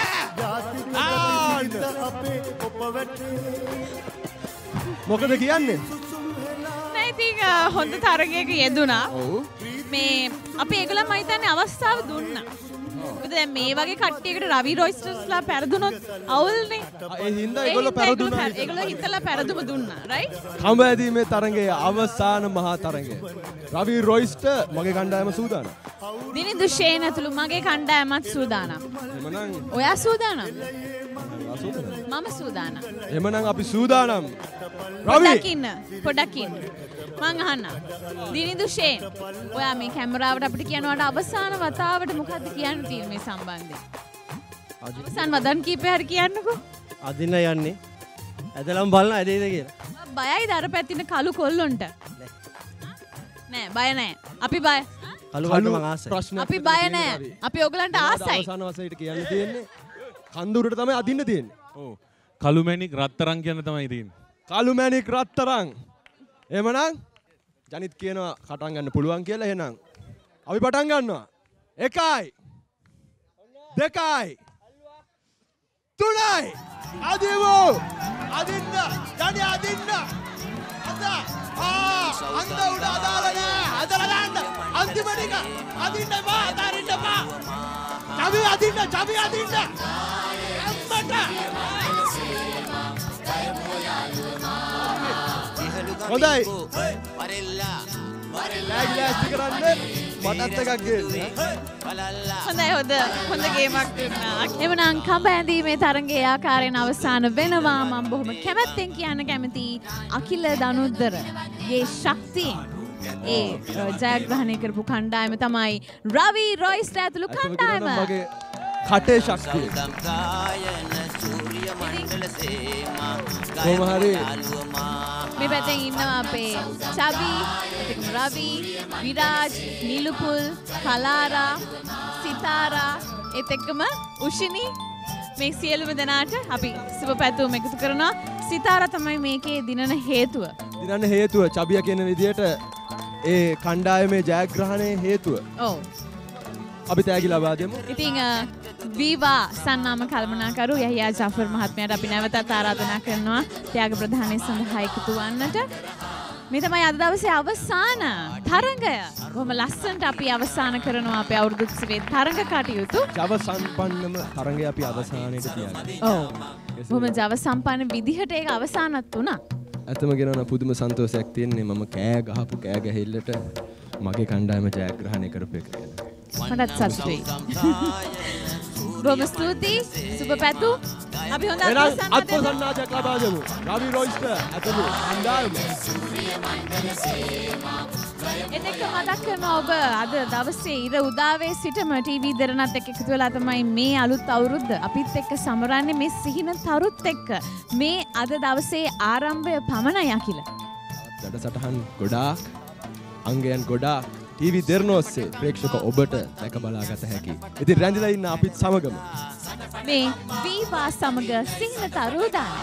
මොකද කියන්නේ? නෑ ඉතින් හොඳ තරගයක යෙදුනා. මේ අපි ඒගොල්ලන් මම හිතන්නේ අවස්ථාව දුන්නා. මොකද දැන් මේ වගේ කට්ටියකට රවි රොයිස්ටර්ස්ලා පෙරදුනොත් අවුල්නේ. ඒ හින්දා ඒගොල්ලෝ පෙරදුනා. ඒගොල්ලෝ හිතලා පෙරදුම දුන්නා, රයිට්? කඹැදීමේ තරඟයේ අවසාන මහා තරඟය. රවි රොයිස්ටර් මගේ කණ්ඩායම සූදානම්. දිනිඳු ෂේන් ඇතුළු මගේ කණ්ඩායමත් සූදානම්. එමනම් ඔයා සූදානම්? ඔයා සූදානම්. මම සූදානම්. එමනම් අපි සූදානම්. රවි පොඩ්ඩක් ඉන්න. පොඩ්ඩක් ඉන්න. මං අහන්න. දිනිඳු ෂේන්. ඔයා මේ කැමරාවට අපිට කියනවාට අවසාන වතාවට මොකද්ද කියන්න තියෙන්නේ මේ සම්බන්ධයෙන්? අවසාන වදන් කීපය හරි කියන්නකෝ. අදින්න යන්නේ. ඇදලම බලන ඇදේද කියලා. බයයිද අර පැත්තින කළු කොල්ලොන්ට? නෑ බය නෑ. අපි බය. කළු වලට මං ආසයි. අපි බය නෑ. අපි ඔයගලන්ට ආසයි. අවසාන වශයෙන් කියන්න තියෙන්නේ කන්දුරට තමයි අදින්න තියෙන්නේ. ඔව්. කළුමැණික් රත්තරන් කියන තමයි තියෙන්නේ. කළුමැණික් රත්තරන්. එහෙමනම් ජනිත් කියනවා කටන් ගන්න පුළුවන් කියලා. එහෙනම් අපි පටන් ගන්නවා. එකයි දෙකයි තුනයි. අදිමු. අදින්න. ජනි අදින්න. අද ආ අන්ද උඩ අදාල නෑ. අදලා ගන්න. අන්තිම ටික. අදින්න බා. අදින්න බා. චබි අදින්න. චබි අදින්න. අම්මට. හොඳයි. ලෑස්ති කරන්න මටත් එකක් ගේන්න. හොඳයි හොඳ හොඳ ගේමක් දුන්නා. එවනම් කඹ ඇඳීමේ තරඟයේ ආකාරයෙන් අවසන් වෙනවා. මම බොහොම කැමැත්තෙන් කියන්න කැමතියි අකිල දනුද්දරගේ ශක්තියෙන් ඒ ජයග්‍රහණය කරපු කණ්ඩායම තමයි රවි රොයිස්ටර් ඇතුළු කණ්ඩායම. මගේ කටේ ශක්තිය. කොහොම හරි මේ පැත්තෙන් ඉන්නවා අපේ චබි, රවි, විරාජ්, නිලුපුල්, කලාරා, සිතාරා, ඒත් එක්කම උෂිනි මේ සියලුම දෙනාට අපි සුබ පැතුම් එකතු කරනවා. සිතාරා තමයි මේකේ දිනන හේතුව. දිනන හේතුව චබිය කියන විදිහට ඒ කණ්ඩායමේ ජයග්‍රහණයේ හේතුව. ඔව්. අපි තෑගි ලබා දෙමු. ඉතින් වීවා සන්නාම කල්පනාකරු යහියා ජාෆර් මහත්මයාට අපි නැවතත් ආරාධනා කරනවා ත්‍යාග ප්‍රධානය සඳහා එකතු වන්නට. මේ තමයි අද දවසේ අවසාන තරඟය. බොහොම ලස්සනට අපි අවසන් කරනවා අපේ අවුරුදු උත්සවයේ තරඟ කටයුතු. ජව සම්පන්නම තරඟය අපි අවසානයේට තියාගන්නවා. ඔව්. බොහොම ජව සම්පන්න විදිහට ඒක අවසానත් වුණා. ඇත්තම කියනවා පුදුම සන්තෝෂයක් තියෙන්නේ මම කෑ ගහපු කෑ ගැහිල්ලට මගේ කණ්ඩායම ජයග්‍රහණය කරපු එක ගැන. මටත් සතුටුයි. බොහොම ස්තුතියි. සුබ පැතු. අපි හොඳ අත්පොසන්නාජයක් ලබා දෙමු. රවි රොයිස්ටර් ඇතුළු කණ්ඩායම. එතෙක් මතක් කරනවා ඔබ අද දවසේ ඉර උදාවේ සිටම ටීවී දෙරණත් එක්ක එකතු වෙලා තමයි මේ අලුත් අවුරුද්ද අපිත් එක්ක සමරන්නේ මේ සිහින තරුත් එක්ක. මේ අද දවසේ ආරම්භය පමණයි අකිල. වැඩසටහන් ගොඩාක් අංගයන් ගොඩාක් ටීවී දෙරණ ඔස්සේ ප්‍රේක්ෂක ඔබට දැක බලාගත හැකි. ඉතින් රැඳිලා ඉන්න අපිත් සමගම මේ වීවා සමග සිහින තරු දාන.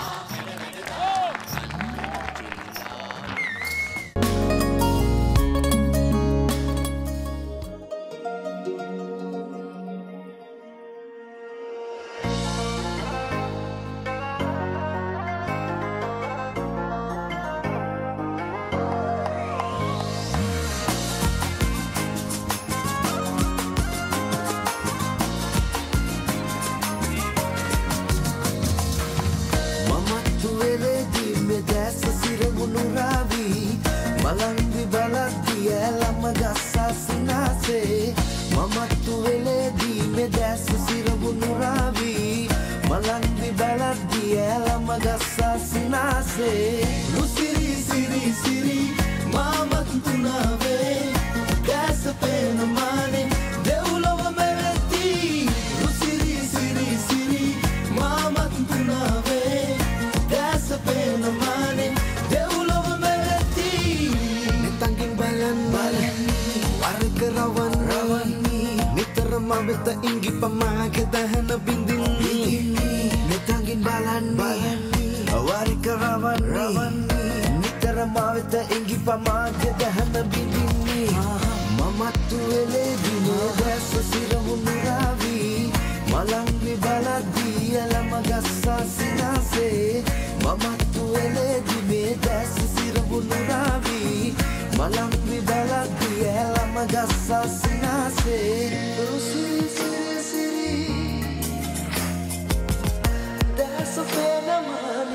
මම මලන්දි බලද්දි ඇලම ගස්සා සිනාසේ රුසිරි සිරි සිරි මාමත් තුනාවේ දැස පේන මානේ දෙව්ලොව මෙවෙති රුසිරි සිරි සිරි මාමත් තුනාවේ දැස පේන මානේ දෙව්ලොව මෙවෙති නිතංගින් බලන් බලන් වරක රවන් රවන් නිතරම වෙත ඉංගි පමාගේ දහන බින්දින්නේ නිතංගින් බලන් බලන් වරක රවන් රවන් නිතරම වෙත ඉංගි පමාගේ දහන බින්දින්නේ මමත්තු වෙලේ දිනේ දැස සිරහුණු රාවි මලංගි බලද්දී එළම ගස්සා සිනාසේ මමත්තු වෙලේ දිනේ දැස සිරහුණු රාවි මලංගි බලද්දී එළම ගස්සා සිනාසේ රුසිරි සිරි සිරි දැස පේන මානේ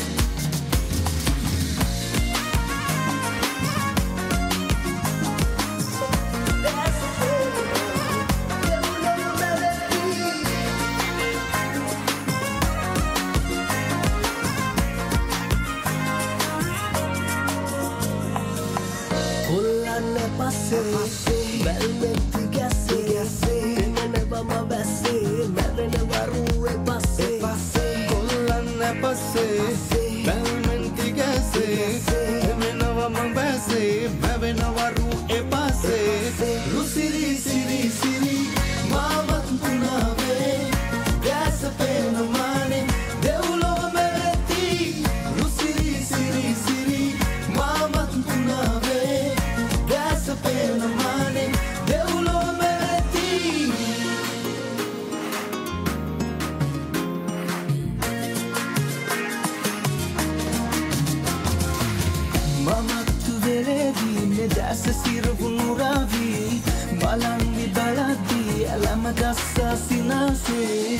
Velvet gasse gasse mene bama basse mene varu e passe passe kollanna passe velvet gasse mene bama basse mene varu e passe rusiri siri siri mamat punave gasse pena mane devulov mereti rusiri siri siri mamat punave gasse pena mane devulov mereti mamattu veledi me dasa sirvunu ravi balangi baladi alama gassa sinase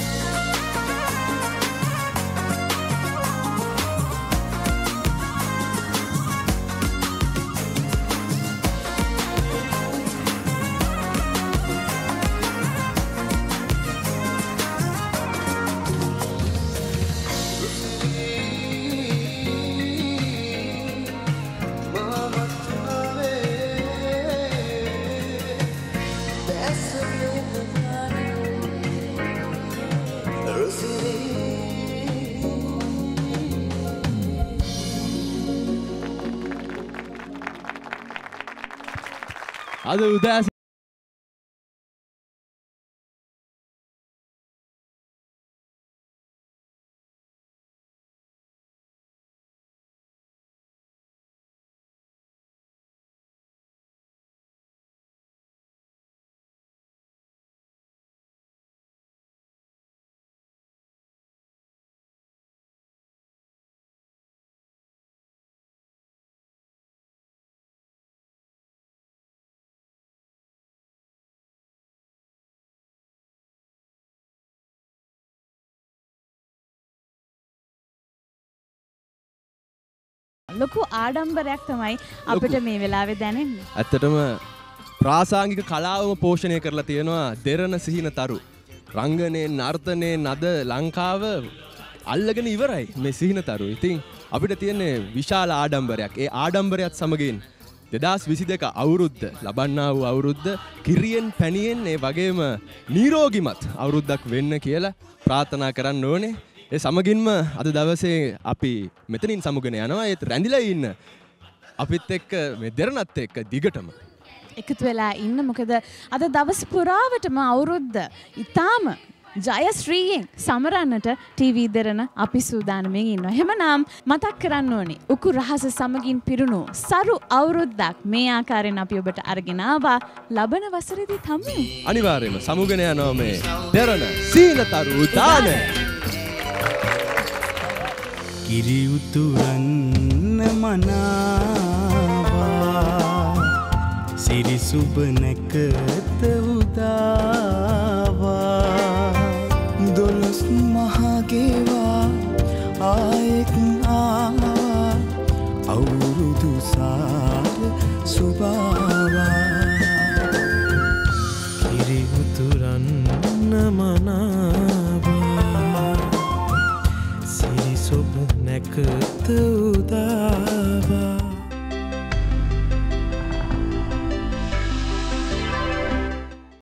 අද උදෑස ලොකු ආඩම්බරයක් තමයි අපිට මේ වෙලාවේ දැනෙන්නේ. ඇත්තටම ප්‍රාසංගික කලාවම පෝෂණය කරලා තියෙනවා දෙරණ සිහින තරු. රංගනයේ නර්තනයේ නද ලංකාව අල්ලගෙන ඉවරයි මේ සිහින තරු. ඉතින් අපිට තියෙන්නේ විශාල ආඩම්බරයක්. ඒ ආඩම්බරයත් සමගින් දෙදාස් විසි දෙක අවුරුද්ද ලබන්නා වූ අවුරුද්ද කිරියෙන් පැණියෙන් ඒ වගේම නිරෝගිමත් අවුරුද්දක් වෙන්න කියලා ප්‍රාර්ථනා කරන්න ඕනේ. ඒ සමගින්ම අද දවසේ අපි මෙතනින් සමුගෙන යනවා. ඒත් රැඳිලා ඉන්න අපිත් එක්ක මේ දෙරණත් එක්ක දිගටම එකතු වෙලා ඉන්න. මොකද අද දවස් පුරාවටම අවුරුද්ද ඊටාම ජයශ්‍රීයෙන් සමරන්නට ටීවී දෙරණ අපි සූදානම්ෙන් ඉන්නවා. එහෙමනම් මතක් කරන්න ඕනේ උකු රහස සමගින් පිරුණු සරු අවුරුද්දක් මේ ආකාරයෙන් අපි ඔබට අරගෙන ආවා. ලබන වසරේදී තමයි අනිවාර්යයෙන්ම සමුගෙන යනවා මේ දෙරණ සීනතරු දාන. කිරි උතුරන්න මනාවා සිරි සුබ නැකත උදාවා දොළොස් මහගේවා ආයෙත් ආවා අවුරුදු සාල සුභාවා කිරි උතුරන්න මනාවා කත